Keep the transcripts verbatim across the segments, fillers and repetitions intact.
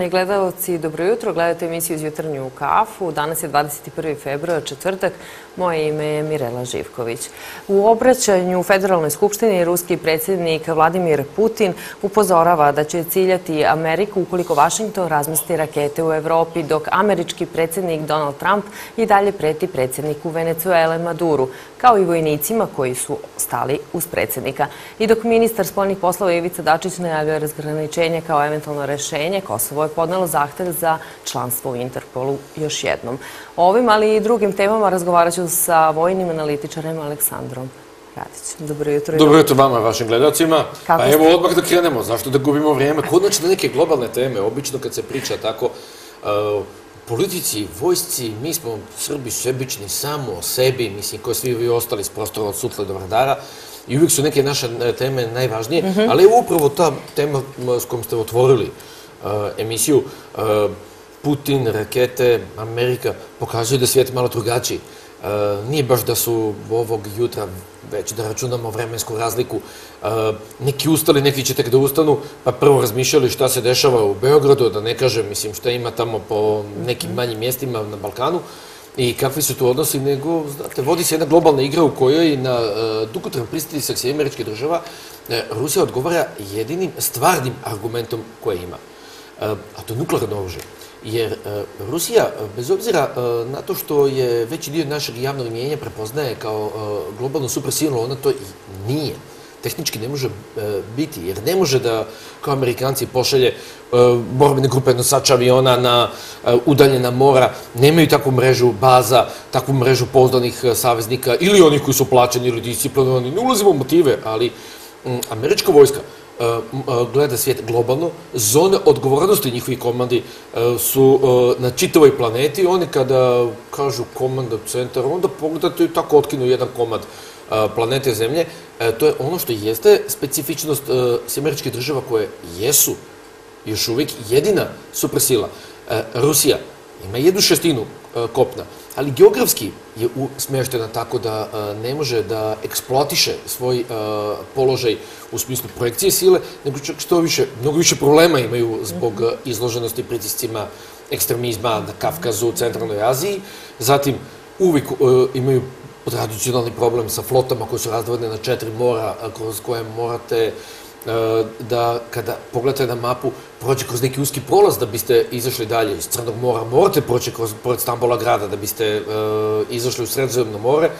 Poštovani gledalci, dobro jutro. Gledate emisiju Jutarnju kafu. Danas je dvadeset prvi februar, četvrtak. Moje ime je Mirela Živković. U obraćanju u Federalnoj skupštini ruski predsjednik Vladimir Putin upozorava da će ciljati Ameriku ukoliko Vašington razmesti rakete u Evropi, dok američki predsjednik Donald Trump i dalje preti predsjedniku Venecuele Maduru, kao i vojnicima koji su stali uz predsjednika. I dok ministar spoljnih poslova Ivica Dačić najavio razgraničenje kao eventualno rešenje, Kosovo je podnelo zahtev za članstvo u Interpolu još jednom. O ovim, ali i drugim temama razgovarat ću sa vojnim analitičarem Aleksandrom Radićem. Dobro jutro. Dobro jutro vama, vašim gledalcima. Pa evo odmah da krenemo, zašto da gubimo vrijeme? Konačno neke globalne teme, obično kad se priča tako, politici, vojsci, mi smo Srbi sebični samo o sebi, mislim, koji svi vi ostali s prostora od sutle do Vardara, i uvijek su neke naše teme najvažnije, ali evo upravo ta tema s kojom ste otvorili emisiju, Putin, rakete, Amerika, pokazuju da svijet je malo drugačiji. Nije baš da su ovog jutra, već da računamo vremensku razliku, neki ustali, neki će tek da ustanu, pa prvo razmišljali šta se dešava u Beogradu, da ne kažem, mislim, šta ima tamo po nekim manjim mjestima na Balkanu i kakvi su tu odnosi, nego, znate, vodi se jedna globalna igra u kojoj na dugotran pritisak Sjedinjenih Američkih Država Rusija odgovara jedinim stvarnim argumentom koje ima, a to je nuklearno oružje. Jer Rusija, bez obzira na to što je veći dio našeg javnog mnijenja prepoznaje kao globalno supersilu, ona to i nije. Tehnički ne može biti, jer ne može da kao Amerikanci pošalje borbene grupe nosača aviona na udaljena mora, nemaju takvu mrežu baza, takvu mrežu pouzdanih saveznika ili onih koji su plaćeni ili disciplinovani. Ne ulazimo u motive, ali američka vojska gleda svijet globalno, zone odgovornosti njihovih komandi su na čitavoj planeti. Oni kada kažu komanda centar, onda pogledate i tako otkinu jedan komad planete Zemlje. To je ono što jeste specifičnost Sjedinjenih Američkih Država koje jesu još uvijek jedina supersila. Rusija ima jednu šestinu kopna, ali geografski je smještena tako da ne može da eksploatiše svoj položaj u smislu projekcije sile, nego čak što više, mnogo više problema imaju zbog izloženosti pritiscima ekstremizma na Kafkazu, u Centralnoj Aziji. Zatim, uvijek imaju tradicionalni problem sa flotama koje su razdvojene na četiri mora, kroz koje morate da, kada pogledate na mapu, proći kroz neki uski prolaz da biste izašli dalje iz Crnog mora. Morate proći pored Stambola grada da biste izašli u Sredozemno more.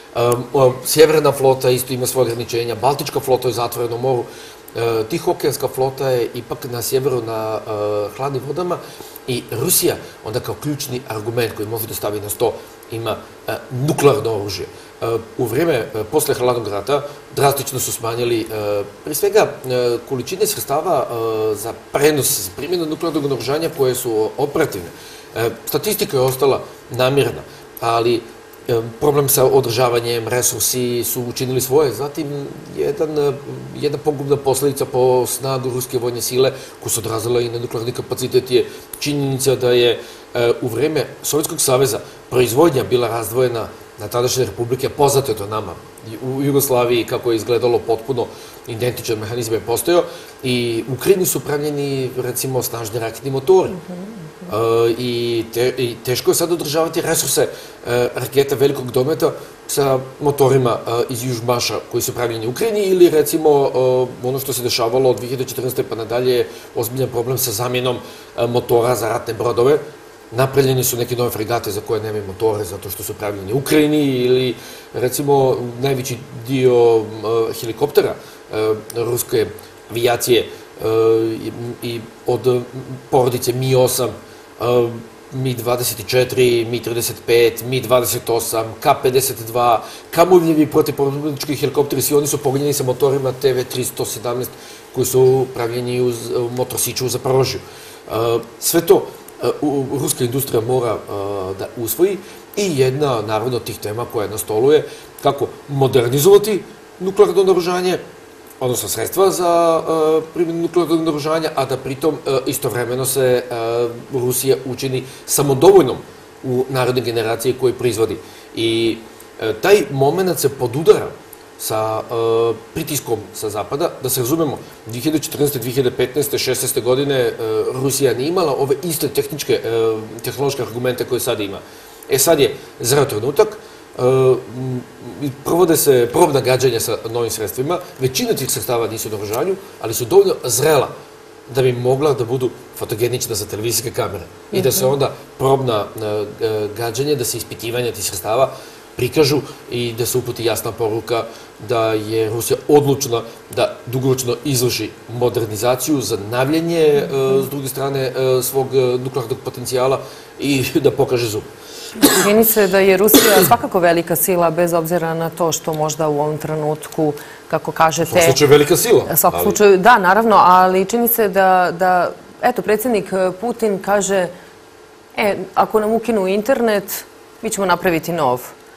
Sjeverna flota isto ima svoje ograničenja. Baltička flota je u zatvorenom moru. Tihookeanska flota je ipak na sjeveru na hladnim vodama i Rusija, onda kao ključni argument koji može da stavi na sto, ima nuklearno oružje. U vrijeme posle hladnog rata drastično su smanjili prije svega količine sredstava za prenos, za primjenu nuklearnog naoružanja koje su operativne. Statistika je ostala namirna, ali problem sa održavanjem, resursi su učinili svoje. Zatim, jedna pogubna posljedica po snagu ruske vojne sile koja se odrazila i na nuklearni kapacitet je činjenica da je u vrijeme Sovjetskog saveza proizvodnja bila razdvojena na tadašnje republike, poznato je to nama. U Jugoslaviji, kako je izgledalo, potpuno identičan mehanizam je postojao i u Ukrajini su pravljeni, recimo, snažni raketni motori. I teško je sad održavati resurse raketa velikog dometa sa motorima iz Južmaša koji su pravljeni u Ukrajini ili, recimo, ono što se dešavalo od dve hiljade četrnaeste. pa nadalje je ozbiljan problem sa zamjenom motora za ratne brodove. Napravljeni su neke nove fregate za koje nemaju motore zato što su pravljeni u Ukrajini ili, recimo, najveći dio helikoptera ruske avijacije i od porodice Mi osam, Mi dvadeset četiri, Mi trideset pet, Mi dvadeset osam, Ka pedeset dva, kamuljevi protivpornički helikopteri, svi oni su pogonjeni sa motorima Te Ve tristo sedamnaest koji su pravljeni uz motorsiću za Zaporožju. Sve to ruska industrija mora da usvoji i jedna, naravno, od tih tema koja je na stolu je kako modernizovati nuklearno naoružanje, odnosno sredstva za primjenu nuklearnog naoružanja, a da pritom istovremeno se Rusija učini samodovoljnom u narodne generacije koje proizvodi. I taj moment se podudara sa pritiskom sa zapada. Da se razumemo, dve hiljade četrnaeste, dve hiljade petnaeste, šesnaeste godine Rusija nije imala ove iste tehničke, tehnološke argumente koje sad ima. E sad je zreo trenutak, provode se probna gađanja sa novim sredstvima, većina tih sredstava nisu na naoružanju, ali su dovoljno zrela da bi mogla da budu fotogenična za televizijske kamere i da se onda probna gađanja, da se ispitivanja tih sredstava prikažu i da se uputi jasna poruka da je Rusija odlučna da dugoročno izvrši modernizaciju, zanavljanje s druge strane svog nuklearnog potencijala i da pokaže zub. Čini se da je Rusija svakako velika sila, bez obzira na to što možda u ovom trenutku, kako kažete... U svakom slučaju velika sila. U svakom slučaju, da, naravno, ali čini se da, eto, predsjednik Putin kaže, e, ako nam ukinu internet, mi ćemo napraviti nov.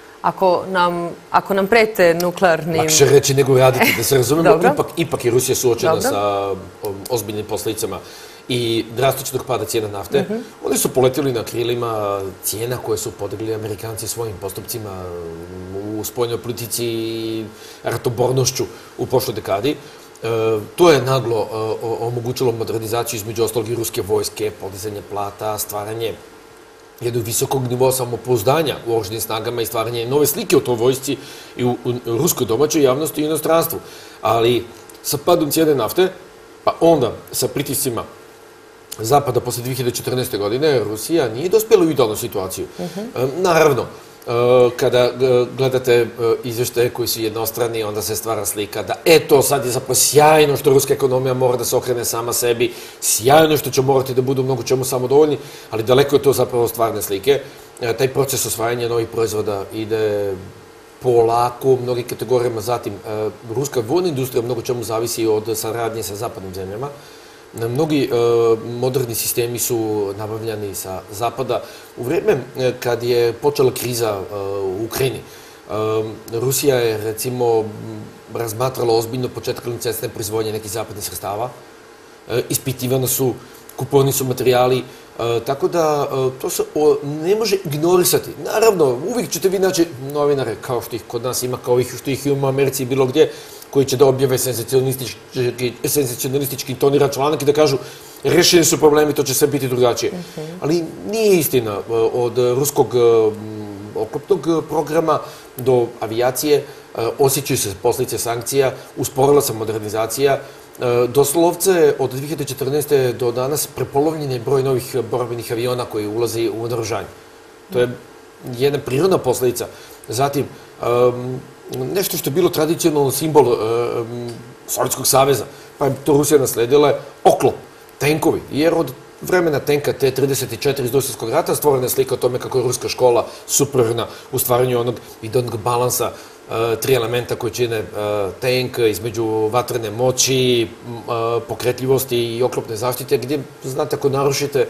Ako nam prete nuklearnim... Lakše reći nego raditi, da se razumemo, ipak je Rusija suočena sa ozbiljnim posledicama i drastičnog pada cijena nafte. Oni su poletili na krilima cijena koje su podigli Amerikanci svojim postupcima u spoljnoj politici i ratobornošću u prošloj dekadi. To je naglo omogućilo modernizaciju između ostalog i ruske vojske, podizanje plata, stvaranje jednog visokog nivoa samopouzdanja u oružanim snagama i stvaranje nove slike o toj vojsci i u ruskoj domaćoj javnosti i inostranstvu. Ali sa padom cijene nafte, pa onda sa pritiscima Zapada posle dve hiljade četrnaeste. godine, Rusija nije dospjela u idealnu situaciju. Naravno, kada gledate izveštaje koji su jednostrani, onda se stvara slika da eto, sad je zapravo sjajno što ruska ekonomija mora da se okrene sama sebi, sjajno što će morati da budu mnogo čemu samodovoljni, ali daleko je to zapravo stvarne slike. Taj proces osvajanja novih proizvoda ide polako u mnogim kategorijama. Zatim, ruska vojna industrija mnogo čemu zavisi od saradnje sa zapadnim zemljama. Mnogi moderni sistemi su nabavljani sa zapada. U vreme kad je počela kriza u Ukrajini, Rusija je, recimo, razmatrala ozbiljno početak licencne proizvodnje nekih zapadnih sredstava. Ispitivani su, kupovani su materijali, tako da to se ne može ignorisati. Naravno, uvijek ćete vi naći novinare, kao što ih kod nas ima, kao što ih ima u Americi i bilo gdje, koji će da objave senzacionalistički tonira članak i da kažu rešeni su problemi, to će sve biti drugačije. Ali nije istina. Od ruskog oklopnog programa do avijacije osjećaju se posljedice sankcija, usporila se modernizacija. Doslovce od dve hiljade četrnaeste. do danas prepolovljen je broj novih borbenih aviona koji ulaze u naoružanje. To je jedna prirodna posljedica. Zatim, nešto što je bilo tradicionalno simbol Sovjetskog saveza, pa je to Rusija nasledila, je oklop, tenkovi, jer od vremena tenka T trideset četiri iz Drugog svjetskog rata stvorena je slika o tome kako je ruska škola superiorna u stvaranju onog idejnog balansa, tri elementa koji čine tank između vatrene moći, pokretljivosti i oklopne zaštite, gdje, znate, ako narušite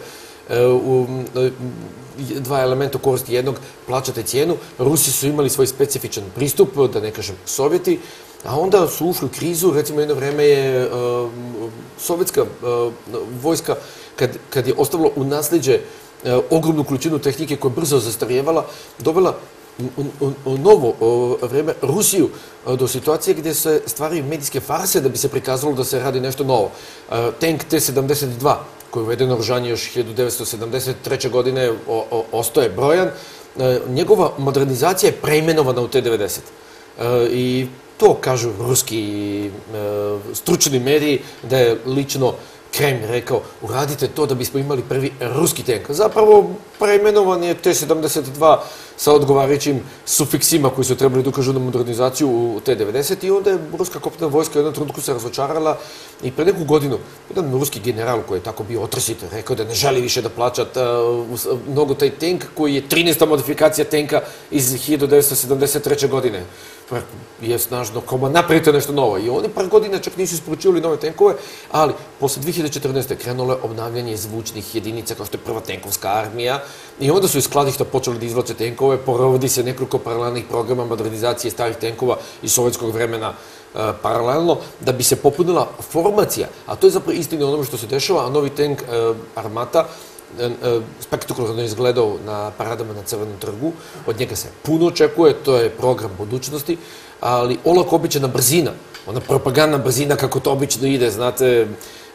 dva elementa u koristi jednog, plaćate cijenu. Rusi su imali svoj specifičan pristup, da ne kažem Sovjeti, a onda su ušli u krizu. Recimo, jedno vreme je sovjetska vojska, kad je ostavila u nasljeđe ogromnu količinu tehnike koja je brzo zastarjevala, dovela u novo vreme Rusiju do situacije gdje se stvaraju medijske farse da bi se prikazalo da se radi nešto novo. Tank T sedamdeset dva, koji je uveden na naoružanje još hiljadu devetsto sedamdeset treće. godine, ostaje brojan. Njegova modernizacija je preimenovana u T devedeset. I to kažu ruski stručni mediji, da je lično Kreml rekao, uradite to da bismo imali prvi ruski tank. Zapravo, preimenovan je T sedamdeset dva sa odgovarajućim sufiksima koji su trebali da ukažu na modernizaciju u T devedeset i onda je ruska kopnena vojska u jednom trenutku se razočarala i pre neku godinu jedan ruski general koji je tako bio otrsit rekao da ne želi više da plaća mnogo taj tank koji je trinaesta modifikacija tanka iz hiljadu devetsto sedamdeset treće. godine. Je snažno, kao napravite nešto novo. I oni par godina čak nisu isporučivali nove tenkove, ali posle dve hiljade četrnaeste. krenulo je obnavljanje zvučnih jedinica kao što je prva tenkovska armija i onda su iz skladišta počeli da izvlače tenkove, porovodi se nekoliko paralelnih programa modernizacije starih tenkova iz sovjetskog vremena paralelno, da bi se popunila formacija. A to je zapravo istina onome što se dešava, a novi tank Armata spektakularno izgledao na paradama na Crvenom trgu. Od njega se puno očekuje, to je program budućnosti, ali olako običana brzina, ona propagandna brzina kako to obično ide, znate,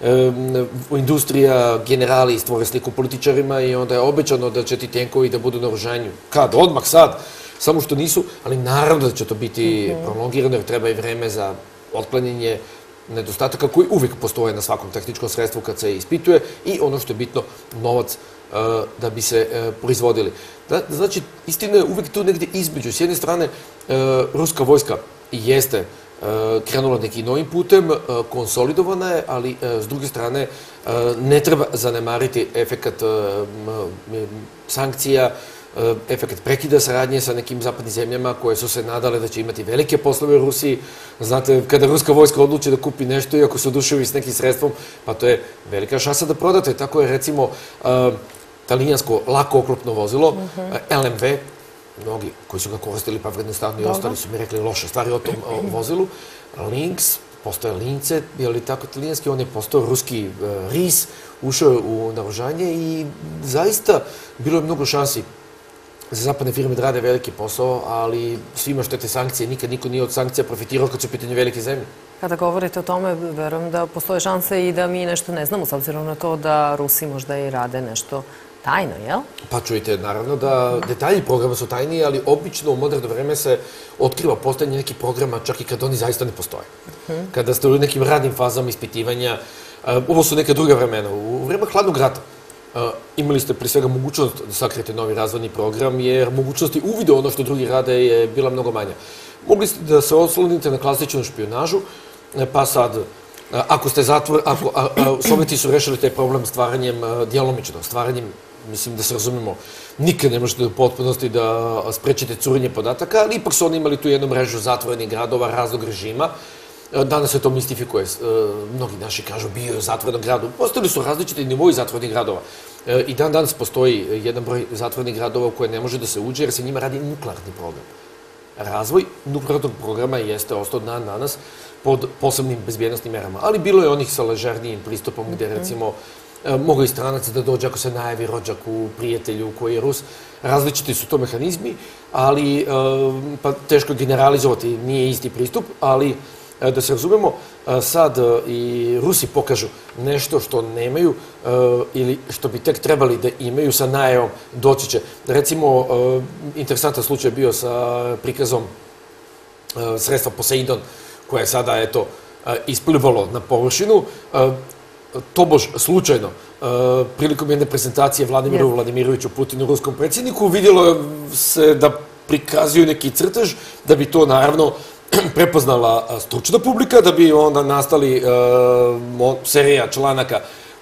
industrija, generali stvore sliku političarima i onda je obećano da će ti tenkovi da budu na oružanju. Kad? Odmah, sad. Samo što nisu, ali naravno da će to biti prolongirano jer treba i vreme za otklanjanje nedostataka koji uvijek postoje na svakom tehničkom sredstvu kad se ispituje i ono što je bitno, novac da bi se proizvodili. Znači, istina je uvijek tu negdje između. S jedne strane, ruska vojska jeste krenula nekim novim putem, konsolidovana je, ali s druge strane ne treba zanemariti efekat sankcija, efekt prekida saradnje sa nekim zapadnim zemljama koje su se nadale da će imati velike poslove u Rusiji. Znate, kada ruska vojska odluči da kupi nešto i ako se oduševi s nekim sredstvom, pa to je velika šansa da prodate. Tako je, recimo, talijansko lako oklopno vozilo, L M V, mnogi koji su ga koristili, pa vrednostavno i ostali su mi rekli loše stvari o tom vozilu. Lynx, postoje Lince, je li tako talijanski, on je postao ruski ris, ušao je u naoružanje i zaista bilo je mnogo šansi za zapadne firme da rade veliki posao, ali svima štete sankcije, nikad niko nije od sankcija profitirao kad su u pitanju velike zemlje. Kada govorite o tome, verujem da postoje šanse i da mi nešto ne znamo, s obzirom na to da Rusi možda i rade nešto tajno, jel? Pa čujte, naravno da detalji programa su tajni, ali obično u moderno vreme se otkriva postojanje nekih programa čak i kad oni zaista ne postoje. Kada ste u nekim radnim fazama ispitivanja, ovo su neka druga vremena. U vreme hladnog rata imali ste pre svega mogućnost da sakrijete novi razvojni program, jer mogućnosti uvide ono što drugi rade je bila mnogo manja. Mogli ste da se oslonite na klasičnu špijunažu, pa sad, ako ste zatvor, ako Sovjeti su rešili taj problem stvaranjem djelomično, stvaranjem, mislim da se razumemo, nikad ne možete u potpunosti da sprečite curenje podataka, ali ipak su oni imali tu jednu mrežu zatvorenih gradova raznog režima. Danas se to mistifikuje. Mnogi naši kažu bio je u zatvorenom gradu. Postojili su različiti nivoji zatvorenih gradova. I dan danas postoji jedan broj zatvorenih gradova u koje ne može da se uđe jer se njima radi nuklearni program. Razvoj nuklearnog programa jeste ostao dan danas pod posebnim bezbjednostnim merama. Ali bilo je onih sa ležernijim pristupom gdje recimo mogu i stranac da dođe ako se najavi rođaku, prijatelju koji je Rus. Različiti su to mehanizmi, ali pa teško generalizovati, nije isti pristup, ali da se razumemo, sad i Rusi pokažu nešto što nemaju ili što bi tek trebali da imaju sa najavom doći će. Recimo, interesantan slučaj je bio sa prikazom sredstva Poseidon, koje je sada, eto, isplivalo na površinu, tobož slučajno, prilikom jedne prezentacije Vladimiru Vladimiroviću Putinu, ruskom predsjedniku, vidjelo se da prikazuju neki crtež, da bi to naravno prepoznala stručna publika, da bi onda nastali serija članaka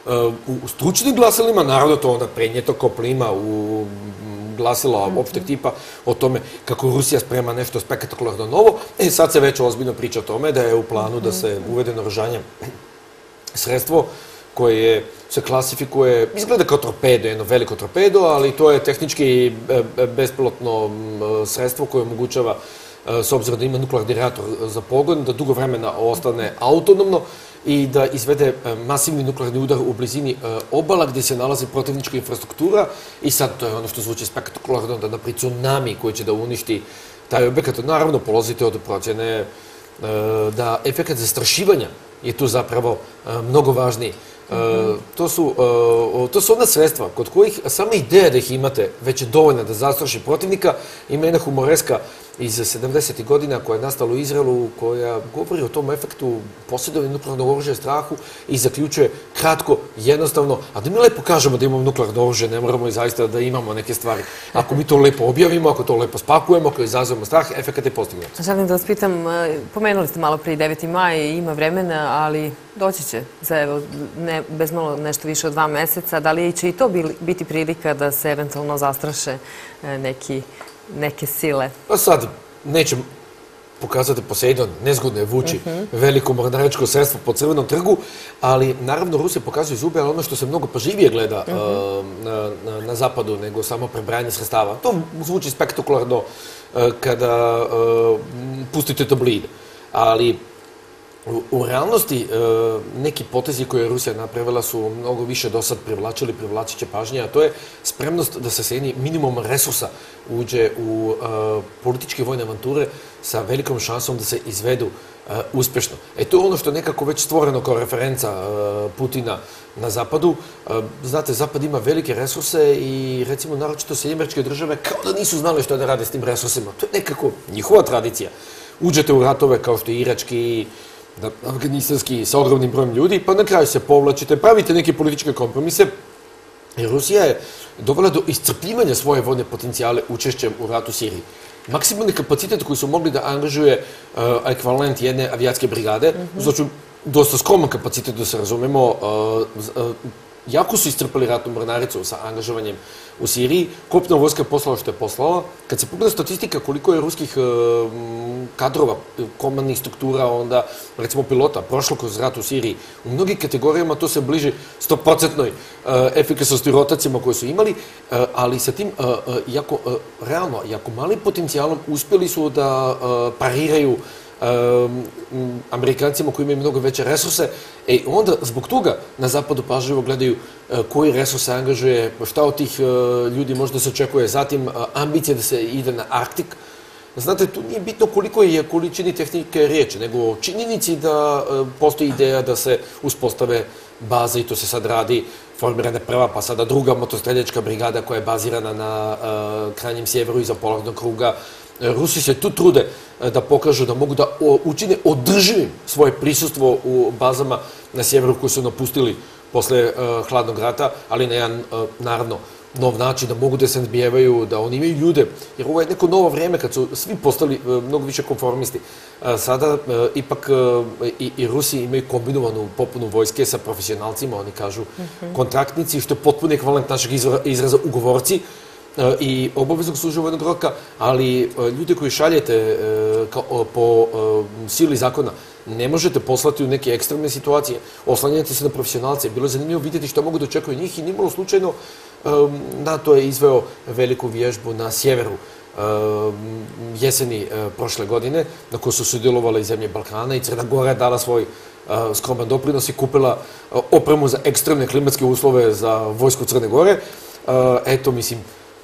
u stručnim glasilima, naravno to onda prenjeto ko plima u glasila opšteg tipa o tome kako Rusija sprema nešto spektakularno novo. E sad se već ozbiljno priča o tome da je u planu da se uvede naoružanje sredstvo koje se klasifikuje, izgleda kao torpedo, jedno veliko torpedo, ali to je tehnički bespilotno sredstvo koje omogućava, s obzirom da ima nuklearni reaktor za pogon, da dugo vremena ostane autonomno i da izvede masivni nuklearni udar u blizini obala gdje se nalazi protivnička infrastruktura i sad to je ono što zvuči spektakularno, da napri tsunami koji će da uništi taj objekat. Naravno, polazite od procjene da efekat zastrašivanja je tu zapravo mnogo važniji. To su ona sredstva kod kojih sama ideja da ih imate već je dovoljna da zastraši protivnika. Ima jedna humoreska iz sedamdesetih godina koja je nastala u Izraelu, koja govori o tom efektu posjedovanja nuklearnog oružja, strahu i zaključuje kratko, jednostavno, a da mi lepo kažemo da imamo nuklearno oružje, ne moramo i zaista da imamo neke stvari. Ako mi to lepo objavimo, ako to lepo spakujemo, ako izazovemo strah, efekat je postignut. Želim da vas pitam, pomenuli ste malo prije deveti maj, ima vremena, ali doći će za evo, ne, bez malo nešto više od dva meseca. Da li će i to biti prilika da se eventualno zastraše neki neke sile? Pa sad, nećem pokazati Poseidon, nezgodno je vući veliko mornaričko sredstvo po Crvenom trgu, ali naravno Rusija pokazuje zube, ali ono što se mnogo pažljivije gleda na zapadu nego samo prebrajanje sredstava. To zvuči spektakularno kada pustite tabloide, ali U realnosti, neki potezi koje je Rusija napravila su mnogo više do sad privlačili, privlačit će pažnje, a to je spremnost da se sa jednim minimum resursa uđe u političke vojne avanture sa velikom šansom da se izvedu uspešno. E to je ono što je nekako već stvoreno kao referenca Putina na Zapadu. Znate, Zapad ima velike resurse i recimo naročito Sjedinjene Američke Države kao da nisu znali što da rade s tim resursima. To je nekako njihova tradicija. Uđete u ratove kao što je irački, afganistanski, sa ogromnim brojem ljudi, pa na kraju se povlačite, pravite neke političke kompromise. Rusija je dovela do iscrpljivanja svoje vojne potencijale učešćem u ratu u Siriji. Maksimalni kapacitet koji su mogli da angažuje ekvivalent jedne avijatske brigade, znači dosta skroman kapacitet, da se razumemo, jako su iscrpali ratnu mornaricu sa angažovanjem u Siriji. Kopna vojska je poslala što je poslala. Kad se pogleda statistika koliko je ruskih kadrova, komandnih struktura, onda recimo pilota, prošlo kroz rat u Siriji, u mnogim kategorijama to se bliži stoprocentnoj efikasnosti rotacijama koje su imali, ali sa tim jako realno, jako malim potencijalom uspjeli su da pariraju Amerikancima koji imaju mnogo veće resurse, i onda zbog toga na Zapadu pažljivo gledaju koji resurs se angažuje, šta od tih ljudi može da se očekuje, zatim ambicije da se ide na Arktik. Znate, tu nije bitno koliko je količini tehnike riječi, nego činjenici da postoji ideja da se uspostave baze, i to se sad radi, formirana prva, pa sada druga motostreljačka brigada koja je bazirana na krajnjem sjeveru iza polarnog kruga. Rusi se tu trude da pokažu da mogu da učine održivim svoje prisustvo u bazama na sjeveru koje su napustili posle hladnog rata, ali na jedan, naravno, nov način, da mogu da se nadbijevaju, da oni imaju ljude, jer ovo je neko novo vrijeme kad su svi postali mnogo više konformisti. Sada ipak i Rusi imaju kombinovanu popunu vojske sa profesionalcima, oni kažu kontraktnici, što je potpuno ekvivalent našeg izraza ugovorci, i obaveznog služenja vojnog roka, ali ljude koji šaljete po sili zakona ne možete poslati u neke ekstremne situacije. Oslanjate se na profesionalce. Bilo je zanimljivo vidjeti što mogu da očekuju njih i nimalo slučajno NATO je izveo veliku vježbu na sjeveru jeseni prošle godine, na kojoj su sudjelovale i zemlje Balkana, i Crna Gora je dala svoj skroman doprinos i kupila opremu za ekstremne klimatske uslove za vojsku Crne Gore. Eto, mislim,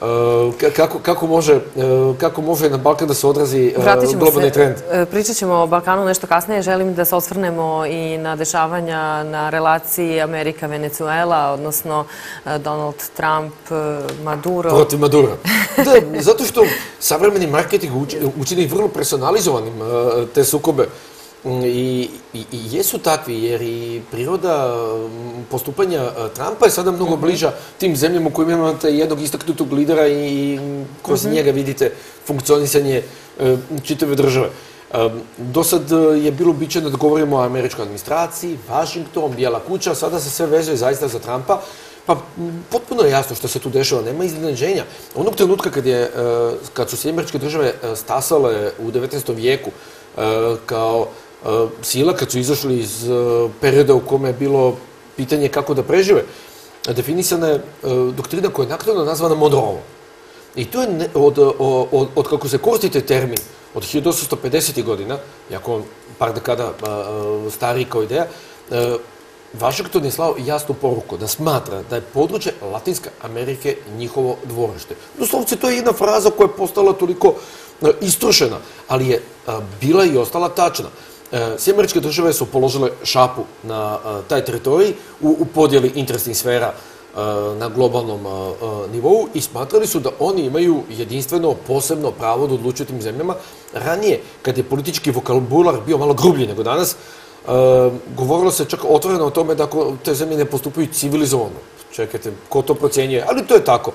kako može na Balkan da se odrazi globalni trend? Pričat ćemo o Balkanu nešto kasnije. Želim da se osvrnemo i na dešavanja na relaciji Amerika-Venezuela, odnosno Donald Trump, Maduro. Protiv Madura. Da, zato što savremeni marketing učini vrlo personalizovanim te sukobe. I jesu takvi, jer i priroda postupanja Trumpa je sada mnogo bliža tim zemljama u kojima imate jednog istaknutog lidera i kroz njega vidite funkcionisanje čitave države. Do sad je bilo uobičajeno da govorimo o američkoj administraciji, Washington, Bijela kuća, sada se sve vezuje zaista za Trumpa. Pa potpuno je jasno što se tu dešava, nema iznenađenja. Onog trenutka kad su Sjedinjene Američke Države stasale u devetnaestom vijeku kao sila, kad su izašli iz perioda u kome je bilo pitanje kako da prežive, definisana je doktrina koja je naknadno nazvana Monroe. I to je, od kako se koristite termin, od hiljadu osamsto pedesetih godina, jako par dekada stariji kao ideja, Washington je slao jasnu poruku da smatra da je područje Latinske Amerike njihovo dvorište. Doslovce, to je jedna fraza koja je postala toliko istrošena, ali je bila i ostala tačna. Sjedinjene Američke Države su položile šapu na taj teritorij u podjeli interesnih sfera na globalnom nivou i smatrali su da oni imaju jedinstveno, posebno pravo da odlučuju tim zemljama. Ranije, kad je politički vokabular bio malo grublji nego danas, govorilo se čak otvoreno o tome da te zemlje ne postupaju civilizovano. Čekajte, ko to procjenjuje? Ali to je tako.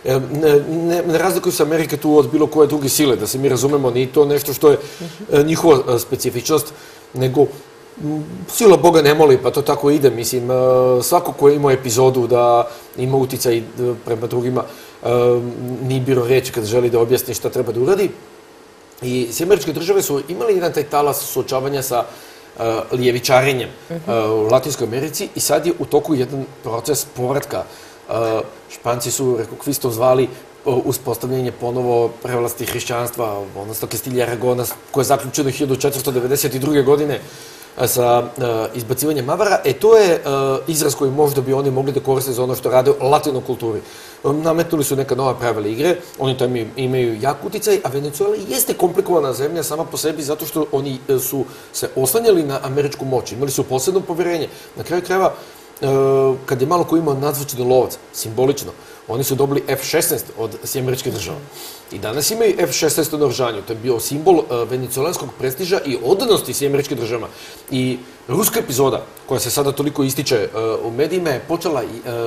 Ne razlikuju se Amerike tu od bilo koje druge sile, da se mi razumemo, nije to nešto što je njihova specifičnost, nego sila Boga ne moli, pa to tako ide. Mislim, svako ko je imao epizodu da ima uticaj prema drugima, nije biro reći kad želi da objasni šta treba da uradi. I Sjedinjene Američke Države su imali jedan taj talas suočavanja sa lijevičarenjem u Latinskoj Americi i sad je u toku jedan proces povratka. Španci su, rekao Kvistov, zvali uspostavljanje ponovo prevlasti hrišćanstva, odnosno Kastilje Aragona, koje je zaključeno hiljadu četiristo devedeset druge. godine. sa izbacivanjem Mavara, e to je izraz koji možda bi oni mogli da koriste za ono što rade u latinoj kulturi. Nametnuli su neka nova pravila igre, oni tamo imaju jak uticaj, a Venezuela jeste komplikovana zemlja sama po sebi zato što oni su se oslanjali na američku moć, imali su posebno poverenje. Na kraju krajeva, kad je malo ko imao nadzvučni lovac, simbolično, oni su dobili F šesnaest od Sjedinjenih Država. I danas imaju F šesnaest u naoružanju. To je bio simbol venecuelanskog prestiža i odanosti Sjedinjenim Državama. I ruska epizoda, koja se sada toliko ističe u medijima, je počela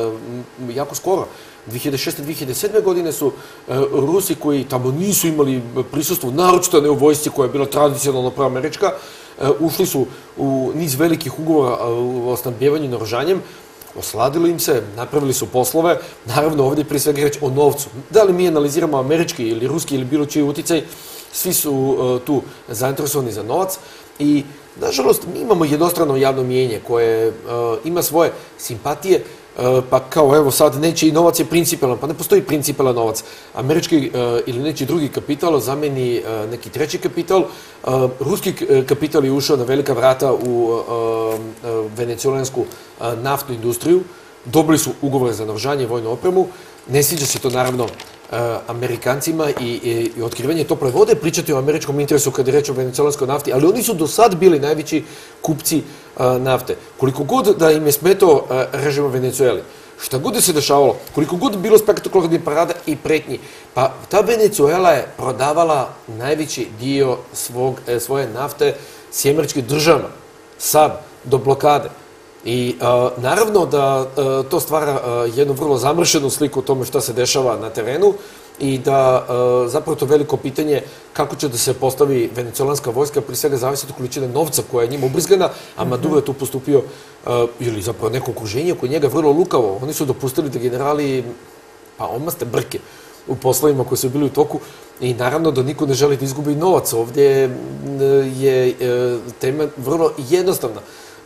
jako skoro. dve hiljade šeste i dve hiljade sedme godine su Rusi koji tamo nisu imali prisustvo, naročito ne u vojsci koja je bila tradicionalno proamerička, ušli su u niz velikih ugovora o snabdevanju naoružanjem, osladilo im se, napravili su poslove, naravno ovdje je prije svega reći o novcu. Da li mi analiziramo američki ili ruski ili bilo čiji uticaj, svi su tu zainteresovani za novac i nažalost mi imamo jednostrano javno mijenje koje ima svoje simpatije, pa kao evo sad nečiji novac je principalan, pa ne postoji principalan novac. Američki ili nečiji drugi kapital zameni neki treći kapital. Ruski kapital je ušao na velika vrata u venecuelansku naftnu industriju. Dobili su ugovore za naoružanje i vojnu opremu. Ne sviđa se to naravno Amerikancima i otkrivanje tople vode, pričati o američkom interesu kada je reč o venecuelanskoj nafti, ali oni su do sad bili najveći kupci nafte. Koliko god da im je smetao režim u Venecueli, šta god da se dešavalo, koliko god bilo spektakularnih parada i pretnji, pa ta Venecuela je prodavala najveći dio svoje nafte Sjedinjenim Državama, sad do blokade. I naravno da to stvara jednu vrlo zamršenu sliku o tome šta se dešava na terenu i da zapravo to veliko pitanje kako će da se postavi venecuelanska vojska, pri svega zavisi od količine novca koja je njima ubrizgana, a Maduro je tu postupio, ili zapravo neko okruženje oko njega vrlo lukavo. Oni su dopustili da generali pa omaste brke u poslovima koji su bili u toku i naravno da niko ne želi da izgubi novac. Ovdje je tema vrlo jednostavna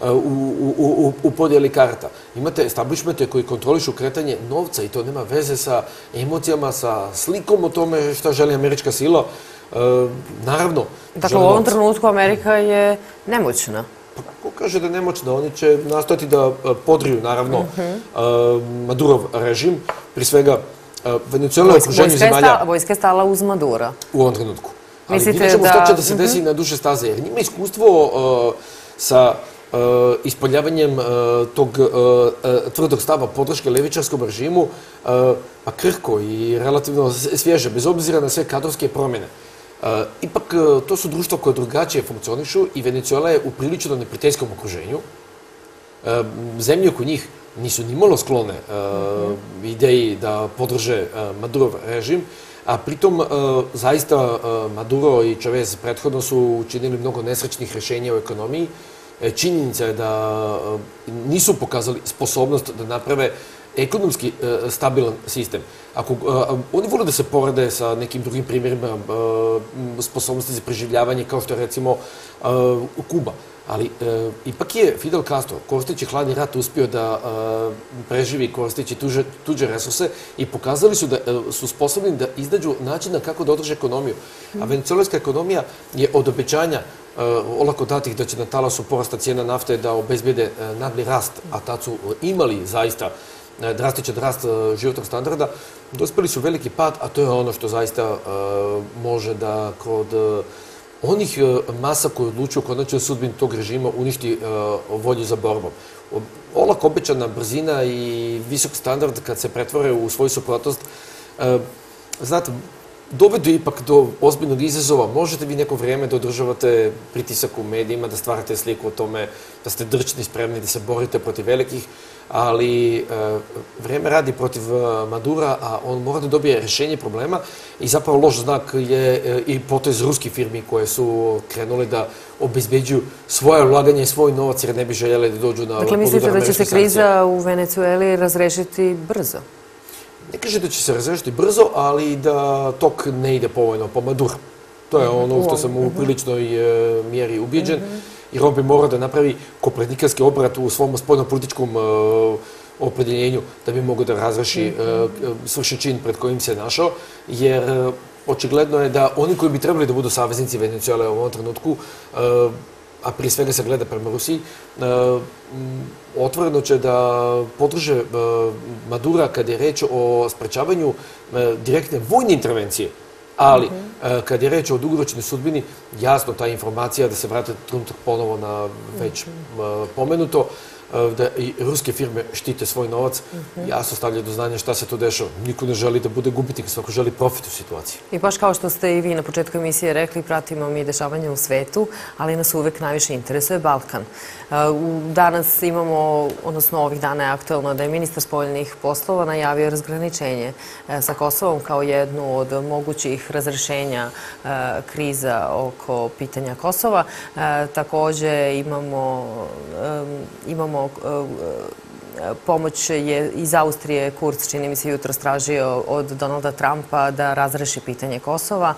u podijeli karata. Imate establishmente koji kontrolišu kretanje novca i to nema veze sa emocijama, sa slikom o tome šta želi američka sila. Naravno, dakle, u ovom trenutku Amerika je nemoćna. Ko kaže da je nemoćna? Oni će nastojati da podriju, naravno, Madurov režim. Pri svega, Venecuela je okruženje zemalja... Vojska je stala uz Madura. U ovom trenutku. Ali vidjet ćemo šta će da se desi na duže staze. Jer njima iskustvo sa ispoljavanjem tog tvrdog stava podrške levičarskom režimu, pa krhko i relativno svježe, bez obzira na sve kadrovske promjene. Ipak, to su društva koje drugačije funkcionišu i Venecuela je u prilično neprijateljskom okruženju. Zemlje oko njih nisu ni malo sklone ideji da podrže Madurov režim, a pritom zaista Maduro i Chavez prethodno su učinili mnogo nesrećnih rješenja u ekonomiji. Činjenica je da nisu pokazali sposobnost da naprave ekonomski stabilan sistem. Oni vole da se porede sa nekim drugim primjerima sposobnosti za preživljavanje, kao što je recimo Kuba. Ali ipak je Fidel Castro, koristeći hladni rat, uspio da preživi koristeći tuđe resurse i pokazali su da su sposobni da iznađu načina kako da održe ekonomiju. A venecuelanska ekonomija je od obećanja olako datih da će na talasu porasta cijena nafte da obezbede nagli rast, a tad su imali zaista drastičan rast životnog standarda, dospeli su veliki pad, a to je ono što zaista može da kod onih masa koji odlučuju konačnu sudbinu tog režima uništi volju za borbom. Olako obećana brzina i visok standard kad se pretvore u svoju suprotnost, znate, dovedu ipak do ozbiljnog izazova. Možete vi neko vrijeme da održavate pritisak u medijima, da stvarate sliku o tome da ste drčni, spremni, da se borite protiv velikih, ali vrijeme radi protiv Madura, a on mora da dobije rješenje problema i zapravo loš znak je i potez ruskih firmi koje su krenule da obezbeđuju svoje ulaganje i svoj novac jer ne bi željeli da dođu na... Dakle, mislite da će se kriza u Venecueli razrešiti brzo? Ne kaže da će se razrešiti brzo, ali da tok ne ide povoljno po Maduru. To je ono što sam u priličnoj mjeri ubijeđen, jer on bi morao da napravi kopernikanski obrat u svom spoljnopolitičkom opredjeljenju da bi mogao da razreši svršen čin pred kojim se našao, jer očigledno je da oni koji bi trebali da budu saveznici Venecuele u ovom trenutku a prije svega se gleda prema Rusiji, otvoreno će da podrže Madura kad je reč o sprečavanju direktne vojne intervencije. Ali, kad je reč o dugoročnoj sudbini, jasno ta informacija, da se vrate trenutak ponovo na već pomenuto, da i ruske firme štite svoj novac, jasno stavljaju do znanja šta se to dešava. Niko ne želi da bude gubitnik, svako želi profit u situaciji. I baš kao što ste i vi na početku emisije rekli, pratimo mi dešavanje u svetu, ali nas uvek najviše interesuje Balkan. Danas imamo, odnosno ovih dana je aktuelno da je ministar spoljnih poslova najavio razgraničenje sa Kosovom kao jednu od mogućih razrešenja kriza oko pitanja Kosova. Takođe imamo imamo pomoć je iz Austrije, Kurz, čini mi se, jutro tražio od Donalda Trumpa da razreši pitanje Kosova,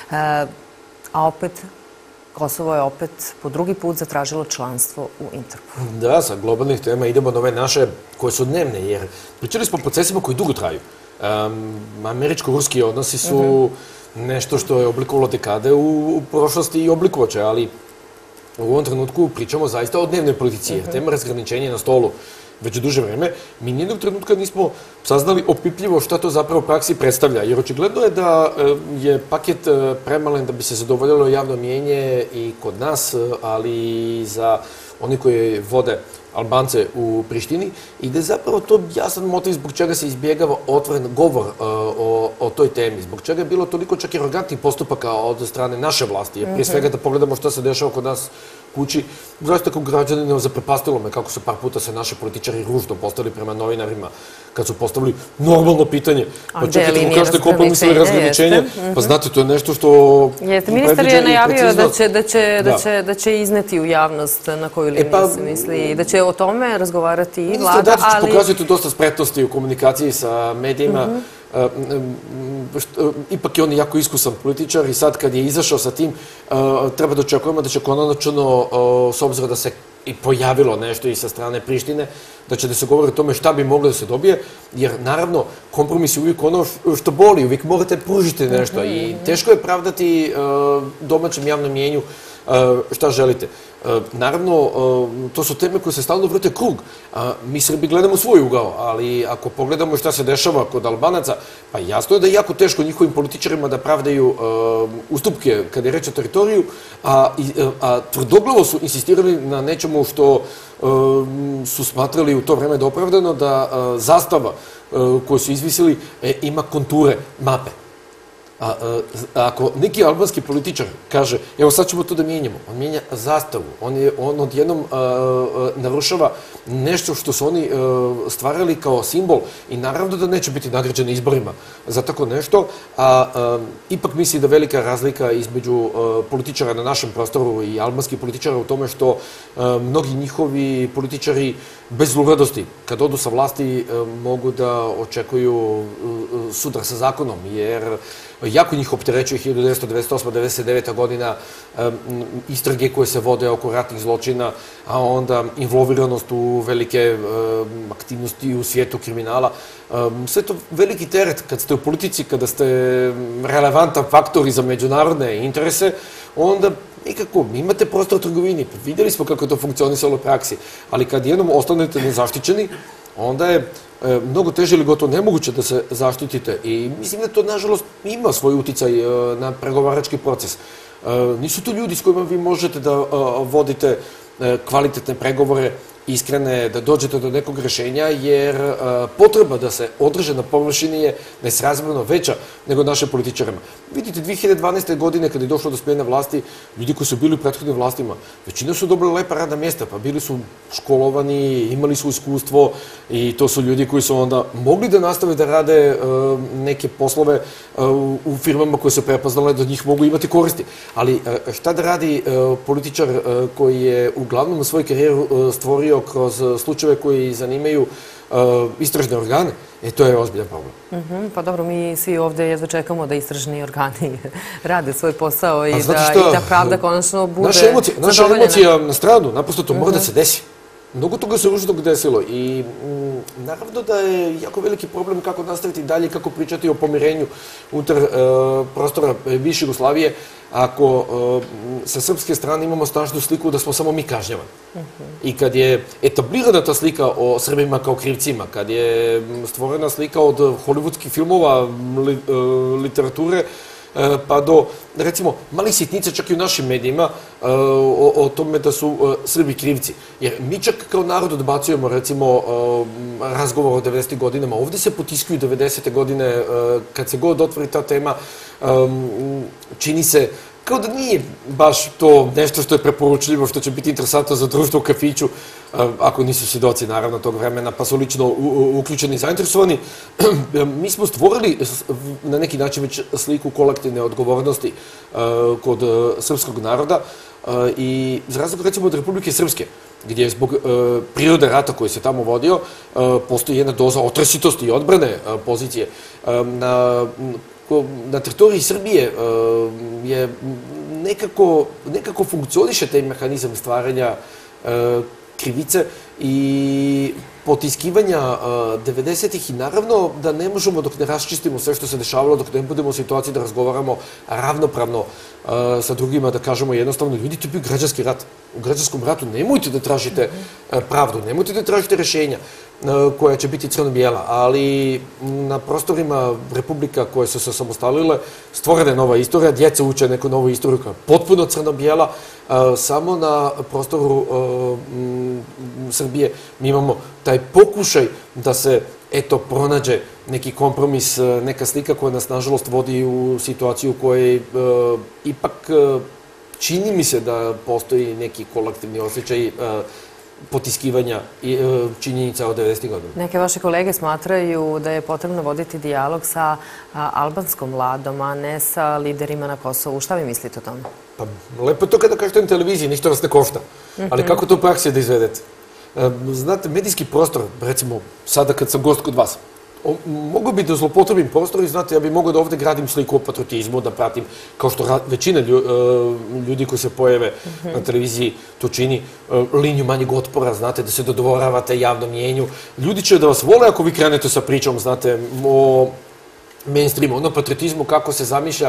a opet Kosovo je opet po drugi put zatražilo članstvo u Interpolu. Da, sa globalnih tema idemo na ove naše koje su dnevne, jer pričali smo o procesima koji dugo traju. Američko-ruski odnosi su nešto što je oblikovalo dekade u prošlosti i oblikovaće, ali u ovom trenutku pričamo zaista o dnevnoj politici, jer tema razgraničenja je na stolu već duže vreme. Mi nijednog trenutka nismo saznali opipljivo šta to zapravo u praksi predstavlja, jer očigledno je da je paket premalen da bi se zadovoljilo javno mnijenje i kod nas, ali i za oni koji vode Albance u Prištini, i da je zapravo to jasan motiv zbog čega se izbjegava otvoren govor o toj temi, zbog čega je bilo toliko čak i arogantnih postupaka od strane naše vlasti. Jer prije svega da pogledamo šta se dešava kod nas kući, zaista kao građanine zaprepastilo me kako su par puta se naši političari ružno postavili prema novinarima kad su postavili normalno pitanje. Pa čekajte, mu kažete kompromisne razgraničenja, pa znate, to je nešto što... Jeste, ministar je najavio da će izneti u javnost na koju liniju se misli i da će o tome razgovarati i vlada, ali... Ministar Dačić pokazuje tu dosta spretnosti u komunikaciji sa medijima. Ipak je on jako iskusan političar i sad kad je izašao sa tim, treba da očekujemo da će konačno, s obzirom da se i pojavilo nešto i sa strane Prištine, da će da se govori o tome šta bi moglo da se dobije, jer naravno kompromis je uvijek ono što boli, uvijek morate pružiti nešto i teško je pravdati domaćem javnom mnijenju šta želite. Naravno, to su teme koje se stalno vrte krug. Mi Srbi gledamo svoj ugao, ali ako pogledamo šta se dešava kod Albanaca, pa jasno je da je jako teško njihovim političarima da pravdaju ustupke kada je reč o teritoriju, a tvrdoglavo su insistirali na nečemu što su smatrali u to vreme da opravdano, da zastava koju su izvisili ima konture mape. Ako neki albanski političar kaže, evo sad ćemo to da mijenjamo, on mijenja zastavu, on odjednom narušava nešto što su oni stvarali kao simbol i naravno da neće biti nagrađeni izborima za tako nešto, a ipak misli da velika razlika između političara na našem prostoru i albanskih političara u tome što mnogi njihovi političari bez zluradosti, kad odu sa vlasti, mogu da očekuju sudar sa zakonom, jer jako njih opterećuje hiljadu devetsto devedeset osma do devedeset deveta godina, istrage koje se vode oko ratnih zločina, a onda involviranost u velike aktivnosti u svijetu kriminala. Sve to veliki teret kad ste u politici, kada ste relevantan faktor i za međunarodne interese, onda nikako, imate prostor u trgovini, vidjeli smo kako je to funkcionisalo u praksi, ali kad jednom ostanete nezaštićeni, onda je mnogo teže ili gotovo nemoguće da se zaštitite i mislim da to, nažalost, ima svoj uticaj na pregovarački proces. Nisu to ljudi s kojima vi možete da vodite kvalitetne pregovore, iskrene, da dođete do nekog rešenja, jer potreba da se održe na površini je nesrazmjerno veća nego naše političarima. Vidite, dve hiljade dvanaeste. godine, kada je došlo do smjene vlasti, ljudi koji su bili u prethodnim vlastima, većina su dobili lepa radna mjesta, pa bili su školovani, imali su iskustvo i to su ljudi koji su onda mogli da nastave da rade neke poslove u firmama koje su prepoznale da njih mogu imati koristi. Ali šta da radi političar koji je uglavnom u svoju karijeru stvorio kroz slučajeve koji zanimaju istražne organe, e to je ozbiljan problem. Pa dobro, mi svi ovdje jedva čekamo da istražni organi rade svoj posao i da pravda konačno bude zadovoljena. Naša emocija na stranu, naprosto to mora da se desi. mnogo toga se ružnog desilo i naravno da je jako veliki problem kako nastaviti dalje, kako pričati o pomirenju unutar prostora bivše Jugoslavije ako sa srpske strane imamo snažnu sliku da smo samo mi kažnjavani. I kad je etablirana ta slika o Srbima kao krivcima, kad je stvorena slika od hollywoodskih filmova, literature, pa do, recimo, malih sitnica čak i u našim medijima o tome da su Srbi krivci. Jer mi čak kao narod odbacujemo, recimo, razgovor o devedesetim godinama. Ovde se potiskuju devedesete godine, kad se god otvori ta tema, čini se kao da nije baš to nešto što je preporučljivo, što će biti interesantno za društvo u kafiću, ako nisu svjedoci, naravno, tog vremena, pa su lično uključeni i zainteresovani. Mi smo stvorili na neki način već sliku kolektivne odgovornosti kod srpskog naroda i za razliku, recimo, od Republike Srpske, gdje zbog prirode rata koji se tamo vodio, postoji jedna doza otresitosti i odbrane pozicije. Na Na teritoriji Srbije je nekako funkcioniše taj mehanizam stvaranja krivice i potiskivanja devedesetih i naravno da ne možemo dok ne raščistimo sve što se dešavalo, dok ne budemo u situaciji da razgovaramo ravnopravno sa drugima, da kažemo jednostavno, ljudi, to je bio građanski rat. U građanskom ratu nemojte da tražite pravdu, nemojte da tražite rešenja koja će biti crno-bijela, ali na prostorima republika koje su se samostalile stvorena je nova istorija, djeca uče neku novu istoriju koja je potpuno crno-bijela, samo na prostoru Srbije mi imamo taj pokušaj da se, eto, pronađe neki kompromis, neka slika koja nas, nažalost, vodi u situaciju u kojoj ipak čini mi se da postoji neki kolektivni osjećaj potiskivanja i činjenica od devedesetih godina. Neke vaše kolege smatraju da je potrebno voditi dijalog sa albanskom vladom, a ne sa liderima na Kosovu. Šta vi mislite o tome? Pa, lepo je to kada kažete na televiziji, ništa vas ne košta. Ali kako to u praksi da izvedete? Znate, medijski prostor, recimo, sada kad sam gost kod vas, mogu bi da zlopotrebim prostor i, znate, ja bi mogao da ovde gradim sliku o patriotizmu, da pratim, kao što većina ljudi koji se pojave na televiziji to čini, liniju manjeg otpora, znate, da se dodvoravate javnom mjenju. Ljudi će da vas vole ako vi krenete sa pričom, znate, o mainstreamu, ono patriotizmu kako se zamišlja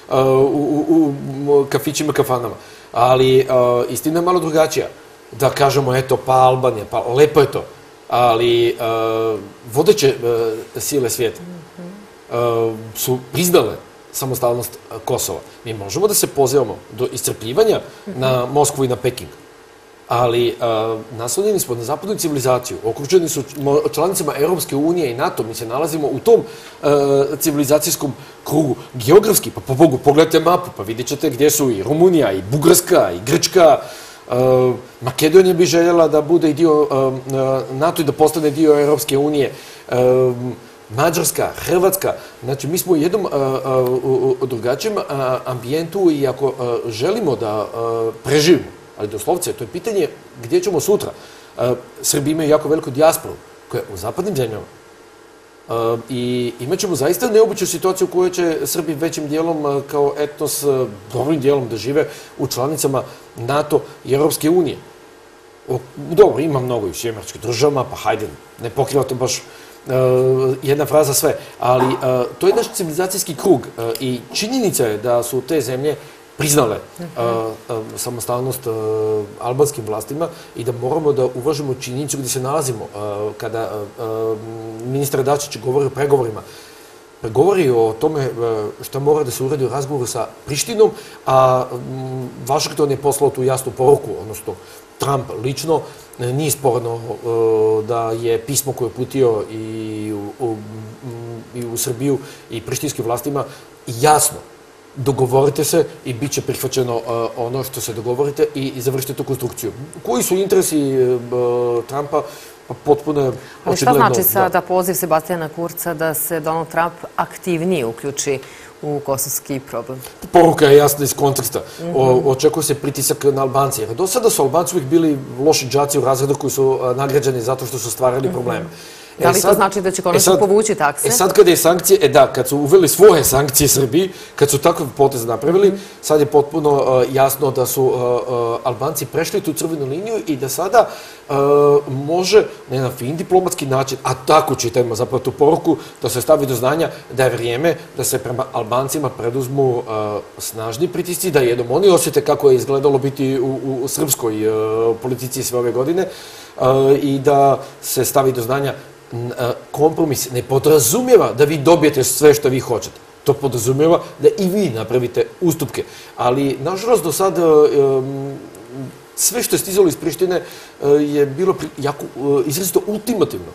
u kafićima, kafanama. Ali istina je malo drugačija. Da kažemo, eto, pa Albanija, pa lepo je to. Ali vodeće sile svijeta su priznale samostalnost Kosova. Mi možemo da se pozivamo do iscrpljivanja na Moskvu i na Peking, ali naslonjeni smo na zapadnu civilizaciju, okruženi su članicama Europske unije i NATO, mi se nalazimo u tom civilizacijskom krugu. Geografski, pa po Bogu, pogledajte mapu, pa vidjet ćete gdje su i Rumunija, i Bugarska, i Grčka. Makedonija bi željela da bude i dio NATO i da postane dio Europske unije. Mađarska, Hrvatska. Znači, mi smo u jednom drugačijem ambijentu i ako želimo da preživimo, ali doslovce, to je pitanje gdje ćemo sutra. Srbi imaju jako veliku dijasporu koja je u zapadnim zemljama. I imat ćemo zaista neobičnu situaciju u kojoj će Srbi većim dijelom kao etnos, dobrim dijelom da žive u članicama NATO i Europske unije. Dobro, ima mnogo i u Sjemeračkim državama, pa hajde, ne pokriva to baš jedna fraza sve, ali to je naš civilizacijski krug i činjenica je da su te zemlje priznale samostalnost albanskim vlastima i da moramo da uvažimo činjenicu gdje se nalazimo. Kada ministar Dačić govori o pregovorima, govori o tome šta mora da se uradi u razgovoru sa Prištinom, a Vašington je poslao tu jasnu poruku, odnosno Trump lično. Nije sporno da je pismo koje je uputio i u Srbiju i prištinskim vlastima jasno: dogovorite se i bit će prihvaćeno ono što se dogovorite i završite tu konstrukciju. Koji su interesi Trumpa? Potpuno je očigledno. Ali šta znači sada poziv Sebastijana Kurca da se Donald Trump aktivnije uključi u kosovski problem? Poruka je jasna iz konteksta. Očekuje se pritisak na Albance. Jer do sada su Albanci uvijek bili loši đaci u razredu koji su nagrađeni zato što su stvarali probleme. Da li to znači da će konačno povući takse? E sad kada je sankcije, e da, kad su uveli svoje sankcije Srbiji, kad su takav potez napravili, sad je potpuno jasno da su Albanci prešli tu crvenu liniju i da sada može, ne na fin diplomatski način, a tako čitajmo zapravo tu poruku, da se stavi do znanja da je vrijeme da se prema Albancima preduzmu snažni pritisci, da jednom oni osjete kako je izgledalo biti u srpskoj politici sve ove godine i da se stavi do znanja kompromis ne podrazumijeva da vi dobijete sve što vi hoćete. To podrazumijeva da i vi napravite ustupke. Ali, nažalost, do sad sve što je stizalo iz Prištine je bilo jako izrazito ultimativno.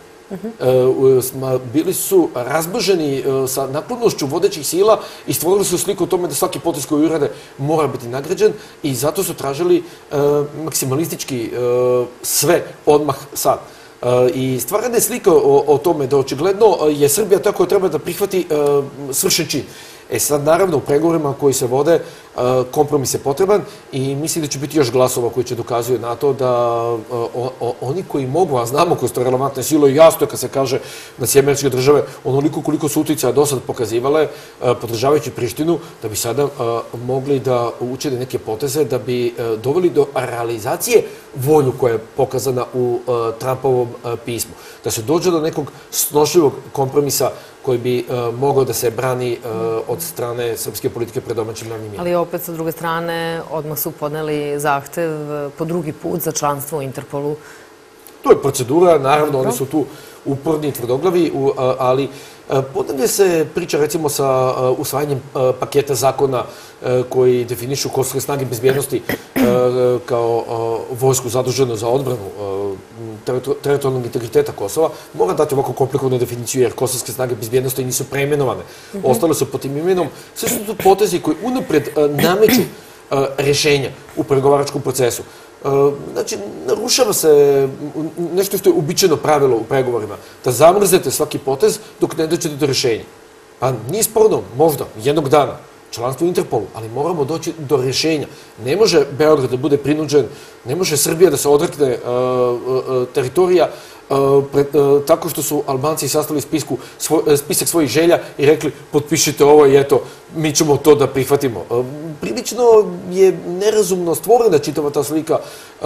Bili su razboženi sa naklonošću vodećih sila i stvorili su sliku o tome da svaki potez koji urade mora biti nagrađen i zato su tražili maksimalistički sve odmah sad. I stvarana je slika o tome da očigledno je Srbija tako da treba da prihvati svršen čin. E sad, naravno, u pregovorima koji se vode, kompromis je potreban i mislim da će biti još glasova koji će dokazuju na to da oni koji mogu, a znamo koje su to relevantne sile, jasno je kad se kaže da Sjedinjene Američke Države onoliko koliko su uticaja do sad pokazivale, podržavajući Prištinu, da bi sada mogli da učine neke poteze, da bi doveli do realizacije volju koja je pokazana u Trumpovom pismu. Da se dođe do nekog snošljivog kompromisa koji bi mogao da se brani od strane srpske politike pred domaćim javnim mjestima. Ali opet, sa druge strane, odmah su podneli zahtev po drugi put za članstvo u Interpolu. To je procedura, naravno, oni su tu uporni i tvrdoglavi, ali podnevlje se priča, recimo, sa usvajanjem paketa zakona koji definišu kosovske snage bezbjednosti kao vojsku zaduženu za odbranu teritorijalnog integriteta Kosova. Mora dati ovako komplikovanu definiciju jer kosovske snage bezbjednosti nisu preimenovane. Ostale su pod tim imenom. Sve su to potezi koji unapred nameću rješenja u pregovaračkom procesu. Znači, narušava se nešto što je uobičajeno pravilo u pregovorima, da zamrzete svaki potez dok ne dođete do rješenja. Pa nije sporno, možda, jednog dana, članstvo u Interpolu, ali moramo doći do rješenja. Ne može Beograd da bude prinuđen, ne može Srbija da se odrekne teritorija tako što su Albanci sastavili spisak svojih želja i rekli potpišite ovo i eto, mi ćemo to da prihvatimo. Prilično je nerazumno stvorena čitava ta slika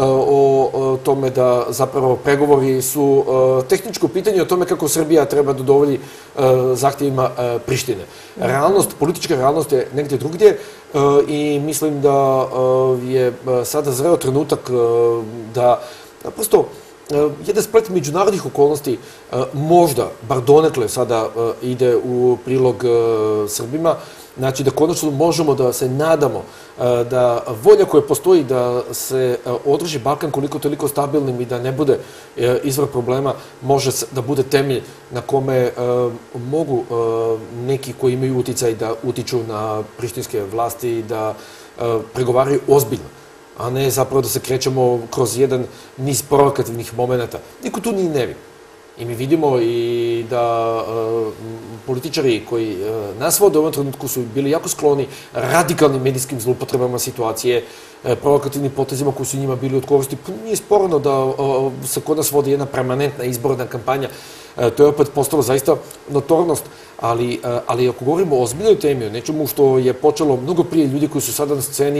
o tome da zapravo pregovori su tehničko pitanje o tome kako Srbija treba da udovolji zahtjevima Prištine. Realnost, politička realnost je negdje drugdje i mislim da je sada zreo trenutak da naprosto jedan splet međunarodnih okolnosti možda, bar donekle sada ide u prilog Srbima, znači da konačno možemo da se nadamo da volja koja postoji da se održi Balkan koliko toliko stabilnim i da ne bude izvor problema može da bude temelj na kome mogu neki koji imaju uticaj da utiču na prištinske vlasti i da pregovaraju ozbiljno, a ne zapravo da se krećemo kroz jedan niz provokativnih momenta. Niko tu nije nevin. I mi vidimo i da političari koji nas vode u ovom trenutku su bili jako skloni radikalnim medijskim zloupotrebama situacije, provokativnim potezima koji su njima bili od koristi. Nije sporno da se kod nas vodi jedna permanentna izborna kampanja. To je opet postalo zaista notornost, ali ako govorimo o ozbiljnoj temi, o nečemu što je počelo mnogo prije ljudi koji su sada na sceni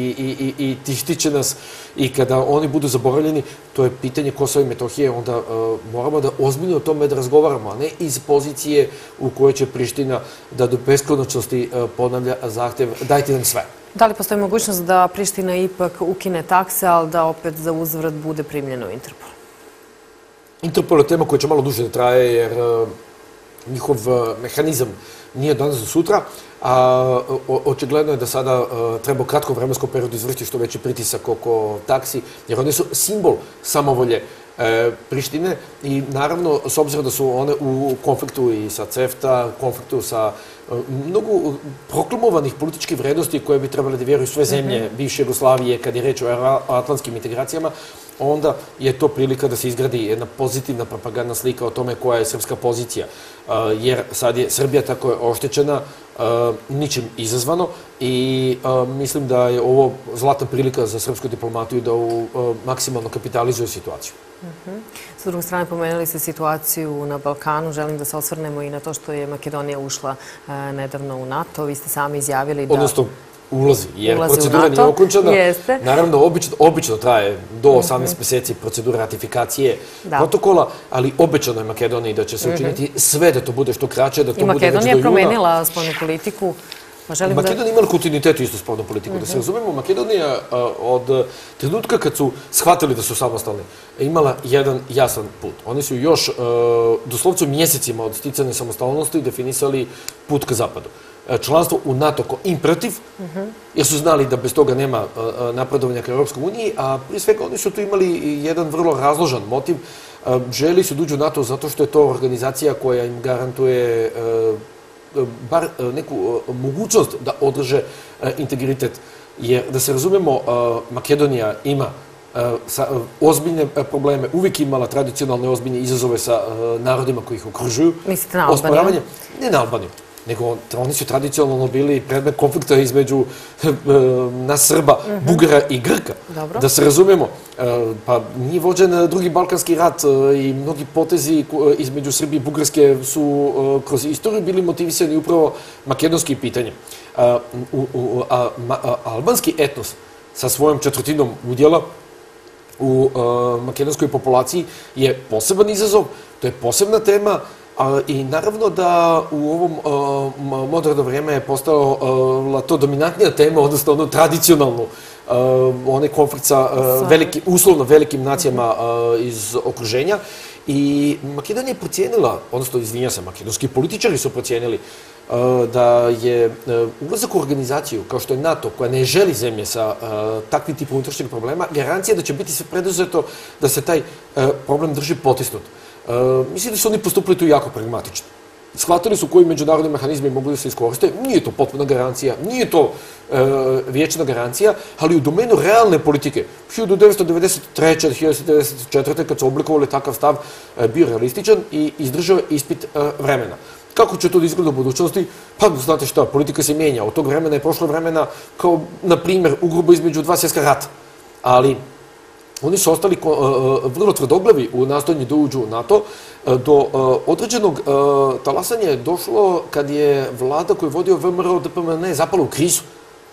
i tištiće nas i kada oni budu zaboravljeni, to je pitanje Kosova i Metohije, onda moramo da ozbiljno o tome da razgovaramo, a ne iz pozicije u kojoj će Priština da do beskonačnosti ponavlja zahtev dajte nam sve. Da li postoji mogućnost da Priština ipak ukine takse, ali da opet za uzvrat bude primljena u Interpol? Interpol je tema koja će malo duže da traje jer njihov mehanizam nije danas do sutra, a očigledno je da sada treba u kratkom vremenskom periodu izvršiti što veći pritisak oko taksi, jer one su simbol samovolje Prištine i naravno, s obzirom da su one u konfliktu i sa CEFTA, konfliktu sa mnogo proklamovanih političkih vrednosti koje bi trebali da vjeruju sve zemlje bivše Jugoslavije kad je reč o atlantskim integracijama, onda je to prilika da se izgradi jedna pozitivna propagandna slika o tome koja je srpska pozicija. Jer sad je Srbija tako oštećena ničim izazvano i mislim da je ovo zlatna prilika za srpsku diplomatiju da maksimalno kapitalizuje situaciju. S druge strane, pomenuli ste situaciju na Balkanu. Želim da se osvrnemo i na to što je Makedonija ušla nedavno u NATO. Vi ste sami izjavili da... Odnosno, ulazi, jer procedura nije okončana. Naravno, obično traje do osamnaest meseci procedura ratifikacije protokola, ali obećano je Makedoniji da će se učiniti sve da to bude što kraće, da to bude već do juna. I Makedonija je promenila spoljnu politiku. Makedonija je imala kontinuitet isto spoljnu politiku. Da se razumemo, Makedonija od trenutka kad su shvatili da su samostalni, imala jedan jasan put. Oni su još doslovcu mjesecima od sticane samostalnosti definisali put ka zapadu. Članstvo u NATO ko imperativ, jer su znali da bez toga nema napredovanja ka Europskoj uniji, a prije svega oni su tu imali jedan vrlo razložan motiv. Želi su da uđu u NATO zato što je to organizacija koja im garantuje bar neku mogućnost da održe integritet. Jer, da se razumemo, Makedonija ima ozbiljne probleme, uvijek imala tradicionalne ozbiljne izazove sa narodima koji ih okružuju. Mislite na Albaniju? Ne na Albaniju, nego oni su tradicionalno bili predmet konflikta između nas Srba, Bugara i Grka. Da se razumemo, pa nije vođen drugi balkanski rat i mnogi potezi između Srbije i Bugarske su kroz istoriju bili motivisani upravo makedonskim pitanjem. Albanski etnos sa svojom četvrtinom udjela u makedonskoj populaciji je poseban izazov, to je posebna tema. I naravno da u ovom moderno vrijeme je postala to dominantnija tema, odnosno ono tradicionalno, onaj konflikt sa uslovno velikim nacijama iz okruženja. I Makedonija je procijenila, odnosno izvinja se, makedonski političari su procijenili da je ulazak u organizaciju kao što je NATO, koja ne želi zemlje sa takvim tipom unutrašnjeg problema, garancija da će biti sve preduzeto da se taj problem drži potisnut. Mislim da su oni postupili tu jako pragmatično. Shvatili su koji međunarodni mehanizmi mogu da se iskoriste. Nije to potpuna garancija, nije to vječna garancija, ali u domenu realne politike, hiljadu devetsto devedeset treće do hiljadu devetsto devedeset četvrte kad su oblikovali takav stav, bio realističan i izdržao ispit vremena. Kako će to da izgleda u budućnosti? Pa, znate šta, politika se mijenja. Od tog vremena je prošlo vremena kao, na primjer, ugrubo između dva svjetska rata. Ali oni su ostali vrlo tvrdoglavi u nastojanju da uđu u NATO. Do određenog talasanja je došlo kad je vlada koju je vodio V M R O D P M N zapala u krizu.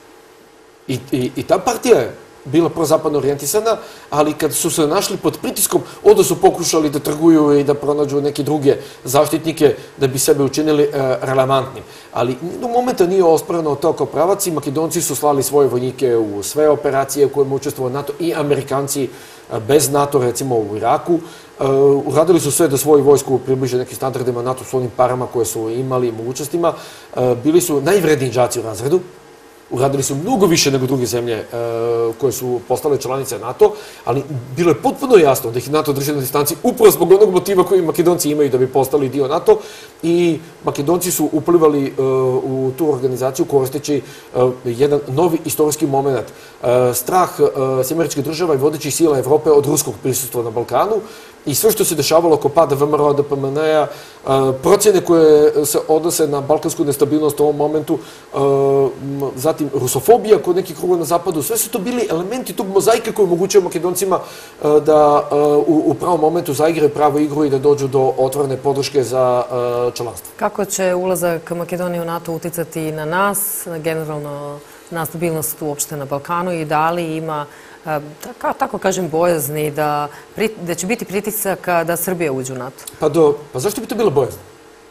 I ta partija je bila prozapadno orijentisana, ali kad su se našli pod pritiskom, onda su pokušali da trguju i da pronađu neke druge zaštitnike da bi sebe učinili relevantnim. Ali do momenta nije osporeno to kao pravac i Makedonci su slali svoje vojnike u sve operacije u kojima učestvovao NATO i Amerikanci bez NATO, recimo u Iraku. Uradili su sve da svoju vojsku približe nekim standardima NATO s onim parama koje su imali i mogućnostima. Bili su najvredniji đaci u razredu. Uradili su mnogo više nego druge zemlje koje su postale članice NATO, ali bilo je potpuno jasno da ih NATO drži na distanci upravo zbog onog motiva koji Makedonci imaju da bi postali dio NATO i Makedonci su uplivali u tu organizaciju koristeći jedan novi istorijski moment. Strah Sjedinjenih Država i vodećih sila Evrope od ruskog prisustva na Balkanu i sve što se dešavalo oko pada V M R O D P M N-a, procjene koje se odnose na balkansku nestabilnost u ovom momentu, zatim rusofobija kod nekih kruga na zapadu, sve su to bili elementi tog mozaika koji omogućuje Makedoncima da u pravom momentu zaigraju pravu igru i da dođu do otvorene podrške za članstvo. Kako će ulazak Makedonije u NATO uticati na nas, generalno na stabilnost uopšte na Balkanu i da li ima, tako kažem, bojazni da će biti pritisaka da Srbija uđe u NATO? Pa zašto bi to bilo bojazno?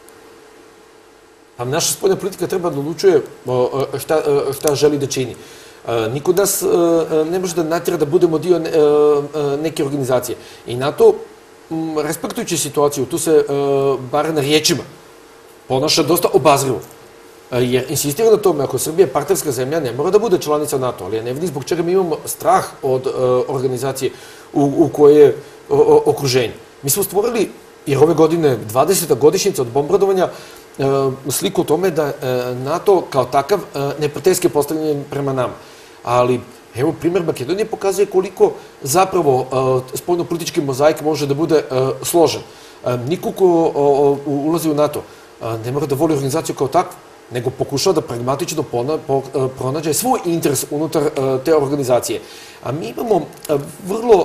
Pa naša spoljna politika treba da odlučuje šta želi da čini. Niko od nas ne može da natjera da budemo dio neke organizacije. I NATO, respektujući situaciju, tu se, bar na riječima, ponaša dosta obazrivo. Jer insistira na tome, ako Srbija je partnerska zemlja, ne mora da bude članica NATO, ali ja ne vidim zbog čega mi imamo strah od organizacije u kojoj je okruženje. Mi smo stvorili, jer ove godine dvadeseta godišnjica od bombardovanja, sliku o tome da NATO kao takav neprijateljski postavljen prema nama. Ali, evo, primjer Makedonije pokazuje koliko zapravo spoljno-politički mozaik može da bude složen. Niko ko ulazi u NATO ne mora da voli organizaciju kao takvu. nego pokušava da pragmatično pronađe svoj interes unutar te organizacije. A mi imamo vrlo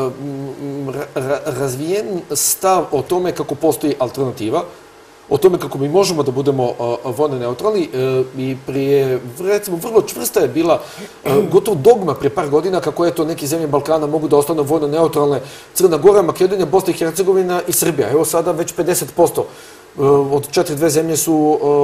razvijen stav o tome kako postoji alternativa, o tome kako mi možemo da budemo vojno neutralni i prije, recimo, vrlo čvrsta je bila gotovo dogma prije par godina kako je to neke zemlje Balkana mogu da ostanu vojno neutralne, Crna Gora, Makedonija, Bosna i Hercegovina i Srbija. Evo sada već pedeset posto od četiri dve zemlje su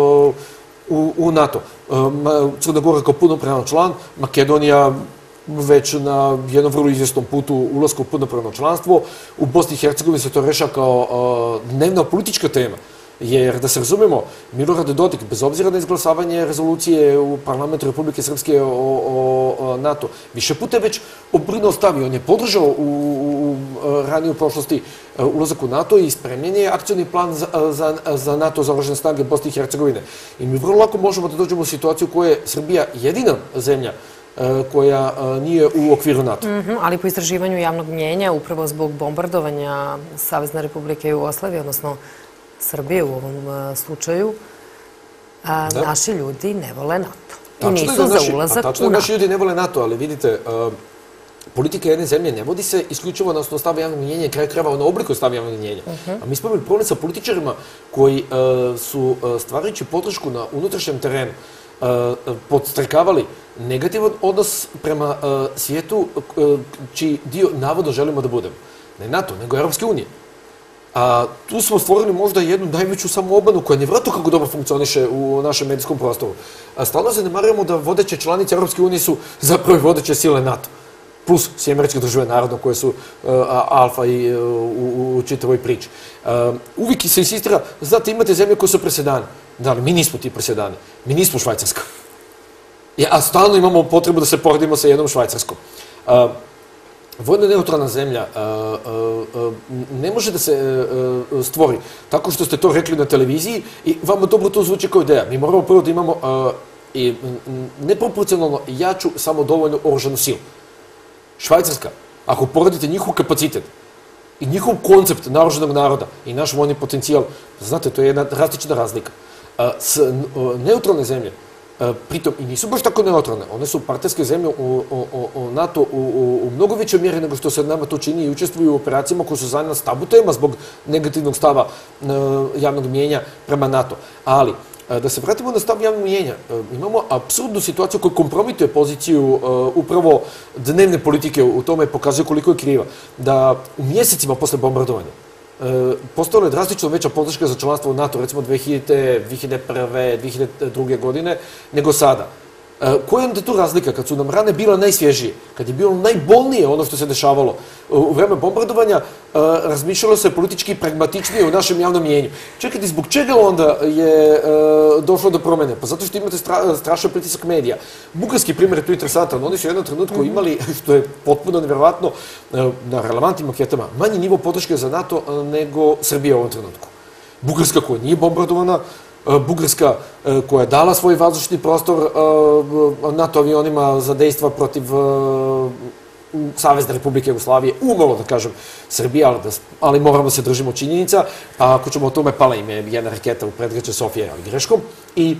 u NATO. Crna Gora kao punopravan član, Makedonija već na jednom vrlo izvjesnom putu ulaska u punopravno članstvo. U Bosni i Hercegovini se to rešava kao dnevna politička tema. Jer, da se razumemo, Milorad Dodik, bez obzira na izglasavanje rezolucije u parlamentu Republike Srpske o NATO, više puta je već obrnuo stav i on je podržao u raniju prošlosti ulazak u NATO i spremljen je akcioni plan za NATO, za oružane snage Bosne i Hercegovine. I mi vrlo lako možemo da dođemo u situaciju u kojoj je Srbija jedina zemlja koja nije u okviru NATO. Ali po istraživanju javnog mnjenja, upravo zbog bombardovanja Savezne Republike Jugoslavije, odnosno Srbije u ovom slučaju, naši ljudi ne vole NATO. I nisu za ulazak u NATO. Tačno je, naši ljudi ne vole NATO, ali vidite, politika jedne zemlje ne vodi se isključivo na osnovu stava javnog mnjenja i kraj krajeva na obliku stava javnog mnjenja. A mi smo imali problem sa političarima koji su, stvarajući podršku na unutrašnjem terenu, podstrekavali negativan odnos prema svijetu čiji dio navodno želimo da budemo. Ne NATO, nego Europske unije. A tu smo stvorili možda jednu najveću samoobmanu koja nevjerojatno kako dobro funkcioniše u našem medijskom prostoru. Stalno zanemarujemo da vodeće članice Europske unije su zapravo i vodeće sile NATO. Plus Sjedinjene Američke Države naravno koje su alfa i u čitavoj priči. Uvijek se insistira, znate, imate zemlje koje su presedane. Da, ali mi nismo ti presedani. Mi nismo Švajcarska. A stalno imamo potrebu da se poredimo sa jednom Švajcarskom. Vojno neutralna zemlja ne može da se stvori tako što ste to rekli na televiziji i vama dobro to zvuči kao ideja. Mi moramo prvo da imamo neproporcionalno jaču, samo dovoljno oružanu silu. Švajcarska, ako poredite njihov kapacitet i njihov koncept naoružanog naroda i naš vojni potencijal, znate, to je jedna drastična razlika. Neutralne zemlje, pritom i nisu baš tako neutralne. One su partnerske zemlje u NATO u mnogo većoj mjeri nego što se nama to čini i učestvuju u operacijama koje su za nas tabu tema zbog negativnog stava javnog mnjenja prema NATO. Ali, da se vratimo na stav javnog mnjenja, imamo apsurdnu situaciju koja kompromituje poziciju upravo dnevne politike, u tome pokazuje koliko je kriva, da u mjesecima posle bombardovanja postojala je drastično veća podrška za članstvo u NATO, recimo dve hiljade prve, dve hiljade druge godine, nego sada. Koja je onda tu razlika kad su nam rane bila najsvježije, kad je bilo najbolnije ono što se dešavalo u vreme bombardovanja, razmišljalo se politički pragmatičnije u našem javnom mjenju. Čekajte, zbog čega onda je došlo do promjene? Pa zato što imate strašan pritisak medija. Bugarski primjer je tu interesantan. Oni su u jednom trenutku imali, što je potpuno nevjerovatno, na relevantnim anketama, manji nivo podrške za NATO nego Srbija u ovom trenutku. Bugarska koja nije bombardovana, Bugarska koja je dala svoj vazdušni prostor NATO avionima za dejstva protiv Savezne Republike Jugoslavije, umalo da kažem Srbija, ali moramo se držimo činjenica, pa ako ćemo o tome, pala im je jedna raketa u predgrađe Sofije, ali greškom. I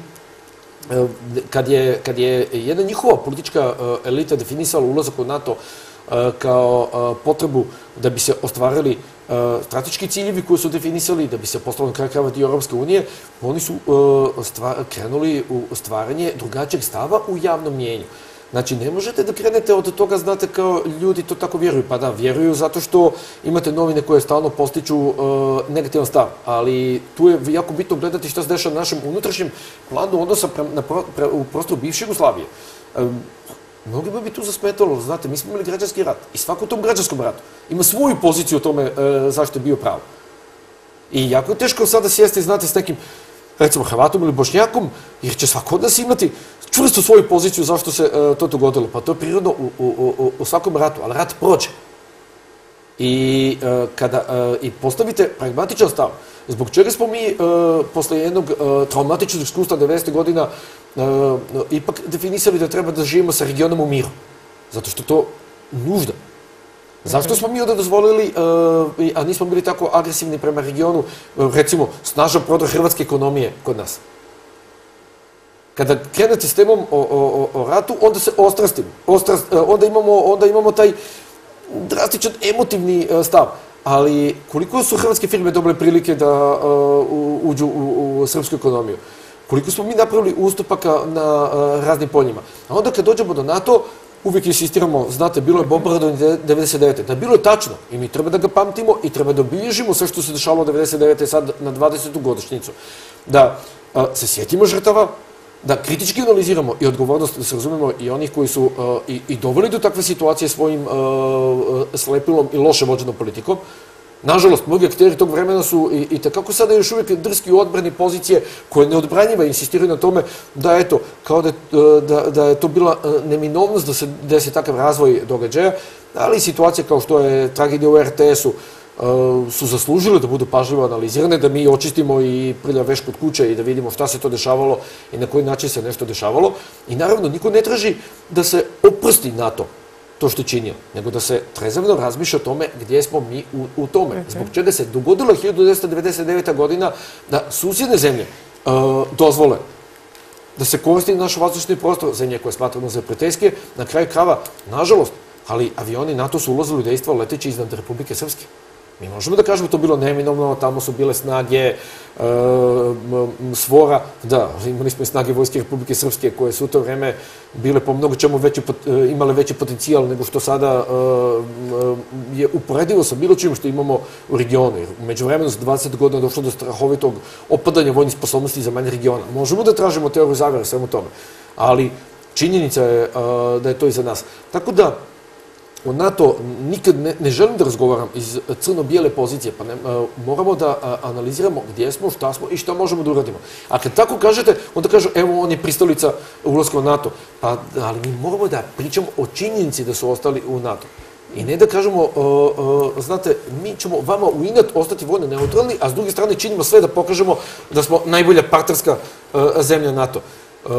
kad je jedna njihova politička elita definisala ulazak u NATO kao potrebu da bi se ostvarili strateški ciljevi koji su definisali, da bi se postalo na kraju krajeva dio Europske unije, oni su krenuli u stvaranje drugačijeg stava u javnom mjenju. Znači, ne možete da krenete od toga, znate, kao ljudi to tako vjeruju. Pa da, vjeruju zato što imate novine koje stalno postiču negativan stav. Ali tu je jako bitno gledati šta se dešava na našem unutrašnjem planu odnosa u prostoru bivše Jugoslavije. Mnogima bi tu zasmetalo, znate, mi smo imali građanski rat i svako u tom građanskom ratu ima svoju poziciju o tome zašto je bio pravo. I jako je teško sada sjesti, znate, s nekim, recimo, Hrvatom ili Bošnjakom, jer će svako od nas imati čvrstu svoju poziciju zašto se to dogodilo. Pa to je prirodno u svakom ratu, ali rat prođe. I postavite pragmatičan stav. Zbog čega smo mi posle jednog traumatičnog iskustva devedesetih godina ipak definisali da treba da živimo sa regionom u miru? Zato što to nužda. Zašto smo mi onda dozvolili, a nismo bili tako agresivni prema regionu, recimo, snažan prodor hrvatske ekonomije kod nas? Kada krenete s temom o, o, o ratu, onda se ostrastim. Ostrast, onda, imamo, onda imamo taj drastičan emotivni stav. Ali koliko su hrvatske firme dobile prilike da uh, uđu u, u srpsku ekonomiju? Koliko smo mi napravili ustupaka na uh, raznim poljima? A onda kad dođemo do NATO, uvijek insistiramo, znate, bilo je bombardovanje devedeset devete. Da, bilo je tačno i mi treba da ga pamtimo i treba da obilježimo sve što se dešavalo devedeset devete sad na dvadesetu godišnjicu. Da uh, se sjetimo žrtava, da kritički analiziramo i odgovornost, da se razumemo i onih koji su uh, i, i doveli do takve situacije svojim uh, slepilom i loše vođenom politikom. Nažalost, mnogi akteri tog vremena su i, i takako sada još uvijek drski u odbrani pozicije koje neodbranjiva insistiraju na tome da, eto, kao da, da, da je to bila neminovnost da se desi takav razvoj događaja, ali i situacije kao što je tragedija u er te esu su zaslužile da budu pažljivo analizirane, da mi očistimo i prljav veš kod kuće i da vidimo šta se to dešavalo i na koji način se nešto dešavalo. I naravno, niko ne traži da se oprosti NATO to što je činio, nego da se trezavno razmišlja o tome gdje smo mi u, u tome. Zbog čega se dogodila hiljadu devetsto devedeset deveta godina da susjedne zemlje uh, dozvole da se koristi naš vazdušni prostor, zemlje koje smatramo za prijateljske, na kraju krava, nažalost, ali avioni NATO su ulazili u dejstvo leteći iznad Republike Srpske. Mi možemo da kažemo to bilo neminovno, tamo su bile snage e, svora, da, imali smo i snage Vojske Republike Srpske koje su u to vreme bile po mnogo čemu veći, imale veći potencijal nego što sada e, je uporedivo sa bilo čim što imamo u regionu. Jer umeđu vremenu za dvadeset godina došlo do strahovitog opadanja vojnih sposobnosti za manje regiona. Možemo da tražimo teoriju zavere svemu tome, ali činjenica je a, da je to iza nas. Tako da, o NATO nikad ne, ne želim da razgovaram iz crno-bijele pozicije, pa ne, a, moramo da a, analiziramo gdje smo, šta smo i šta možemo da uradimo. A kad tako kažete, onda kažu, evo, on je pristalica ulaska u NATO. Pa, ali mi moramo da pričamo o činjenici da su ostali u NATO. I ne da kažemo, uh, uh, znate, mi ćemo vama u inat ostati vojno neutralni, a s druge strane činimo sve da pokažemo da smo najbolja partnerska uh, zemlja NATO. Uh,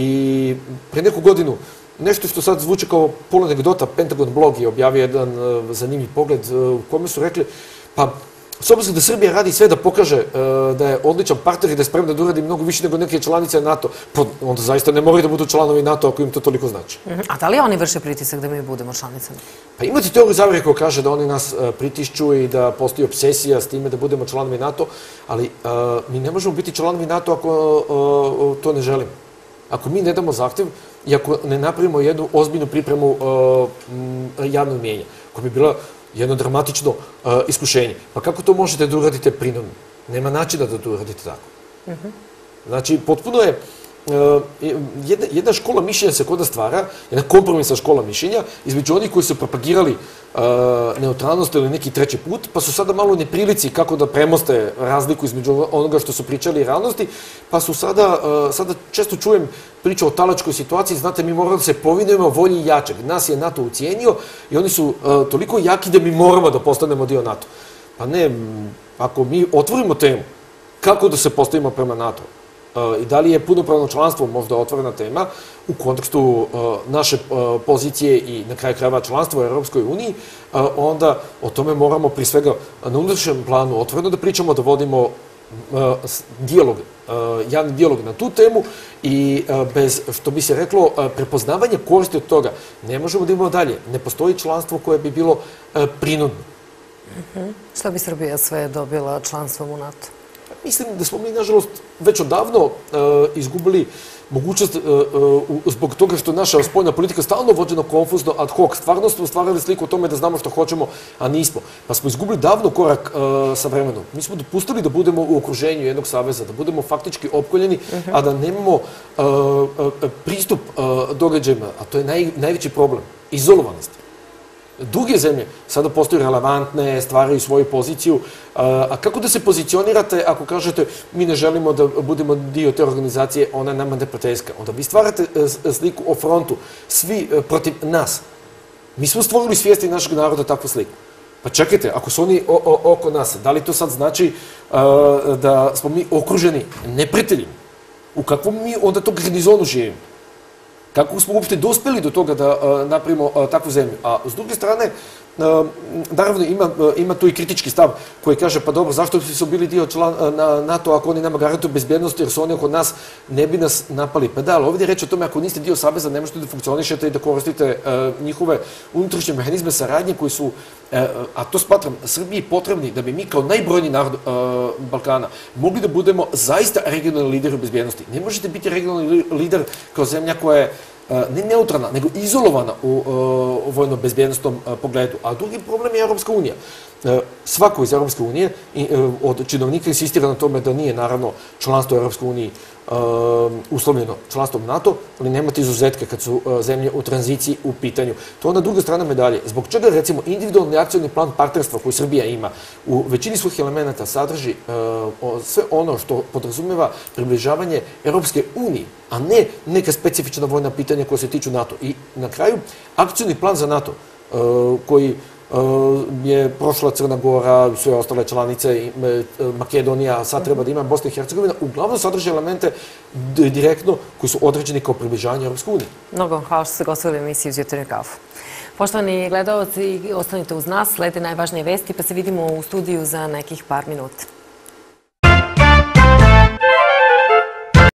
I pre neku godinu, nešto što sad zvuči kao pol anegdota, Pentagon blog je objavio jedan uh, zanimljiv pogled uh, u kome su rekli, pa s obzirom da Srbija radi sve da pokaže uh, da je odličan partner i da je spremna da uradi mnogo više nego neke članice NATO, pa onda zaista ne moraju da budu članovi NATO ako im to toliko znači. A da li oni vrše pritisak da mi budemo članicama? Pa imate teoriju zavere koja kaže da oni nas uh, pritišću i da postoji obsesija s time da budemo članovi NATO, ali uh, mi ne možemo biti članovi NATO ako uh, to ne želimo. Ako mi ne damo zahtev i ako ne napravimo jednu ozbiljnu pripremu uh, javnog mijenja, koja bi bila jedno dramatično uh, iskušenje. Pa kako to možete da uradite prinudno? Nema načina da to uradite tako. Uh-huh. Znači, potpuno je uh, jedna, jedna škola mišljenja se kod da stvara, jedna kompromisna škola mišljenja između onih koji su propagirali uh, neutralnost ili neki treći put, pa su sada malo u neprilici kako da premoste razliku između onoga što su pričali i realnosti, pa su sada, uh, sada često čujem priča o talačkoj situaciji, znate, mi moramo da se povinujemo volji jačeg. Nas je NATO ucijenio i oni su uh, toliko jaki da mi moramo da postanemo dio NATO. Pa ne, ako mi otvorimo temu kako da se postavimo prema NATO uh, i da li je punopravno članstvo možda otvorena tema u kontekstu uh, naše uh, pozicije i na kraju krajeva članstva u Europskoj uniji, uh, onda o tome moramo pri svega na unutrašnjem planu otvoreno da pričamo, da vodimo Uh, dijalog, uh, javni dijalog na tu temu i uh, bez, što bi se reklo, uh, prepoznavanja koristi od toga ne možemo da imamo dalje. Ne postoji članstvo koje bi bilo uh, prinudno. Uh-huh. Šta bi Srbija sve dobila članstvom u NATO? Mislim da smo mi, nažalost, već odavno uh, izgubili mogućnost uh, uh, zbog toga što naša spoljna politika stalno vođena konfuzno, ad hoc. Stvarno smo stvarali sliku o tome da znamo što hoćemo, a nismo. Pa smo izgubili davno korak uh, sa vremenom. Mi smo dopustili da budemo u okruženju jednog saveza, da budemo faktički opkoljeni, uh-huh. a da nemamo uh, uh, pristup uh, događajima, a to je naj, najveći problem. Izolovanost. Druge zemlje sada postaju relevantne, stvaraju svoju poziciju. A kako da se pozicionirate ako kažete mi ne želimo da budemo dio te organizacije, ona je nama neprijateljska? Onda vi stvarate sliku o frontu, svi protiv nas. Mi smo stvorili svijesti našeg naroda takvu sliku. Pa čekajte, ako su oni o, o, oko nas, da li to sad znači uh, da smo mi okruženi neprijateljima? U kakvom mi onda tog garnizonu živimo? Kako smo uopšte dospeli do toga da uh, napravimo uh, takvu zemlju? A s druge strane, naravno ima tu i kritički stav koji kaže pa dobro, zašto bi su bili dio NATO ako oni nama garantuju bezbjednost jer su oni oko nas, ne bi nas napali. Pa da, ali ovdje je reč o tome ako niste dio saveza ne možete da funkcionišete i da koristite njihove unutrašnje mehanizme saradnje koji su, a to smatram Srbiji potrebni da bi mi kao najbrojniji narod Balkana mogli da budemo zaista regionalni lideri u bezbjednosti. Ne možete biti regionalni lider kao zemlja koja je ne neutralna, nego izolovana u vojno-bezbjednostnom pogledu. A drugi problem je Europska unija. Svako iz Europske unije od činovnika insistira na tome da nije, naravno, članstvo u Europskoj uniji uslovljeno članstvom NATO, ali nemate izuzetke kad su zemlje u tranziciji u pitanju. To je onda druga strana medalje. Zbog čega, recimo, individualni akcijni plan partnerstva koji Srbija ima u većini svojih elemenata sadrži sve ono što podrazumeva približavanje Europske unije, a ne neka specifična vojna pitanja koja se tiču NATO. I na kraju, akcijni plan za NATO koji je prošla Crna Gora i sve ostale članice, Makedonija, sad treba da ima Bosna i Hercegovina, uglavnom sadrže elemente direktno koji su određeni kao približavanje Europske unije. Mnogo vam hvala što ste gostovali u emisiji uz Jutarnju kafu. Poštovani gledalci, ostanite uz nas, slede najvažnije vesti, pa se vidimo u studiju za nekih par minuta.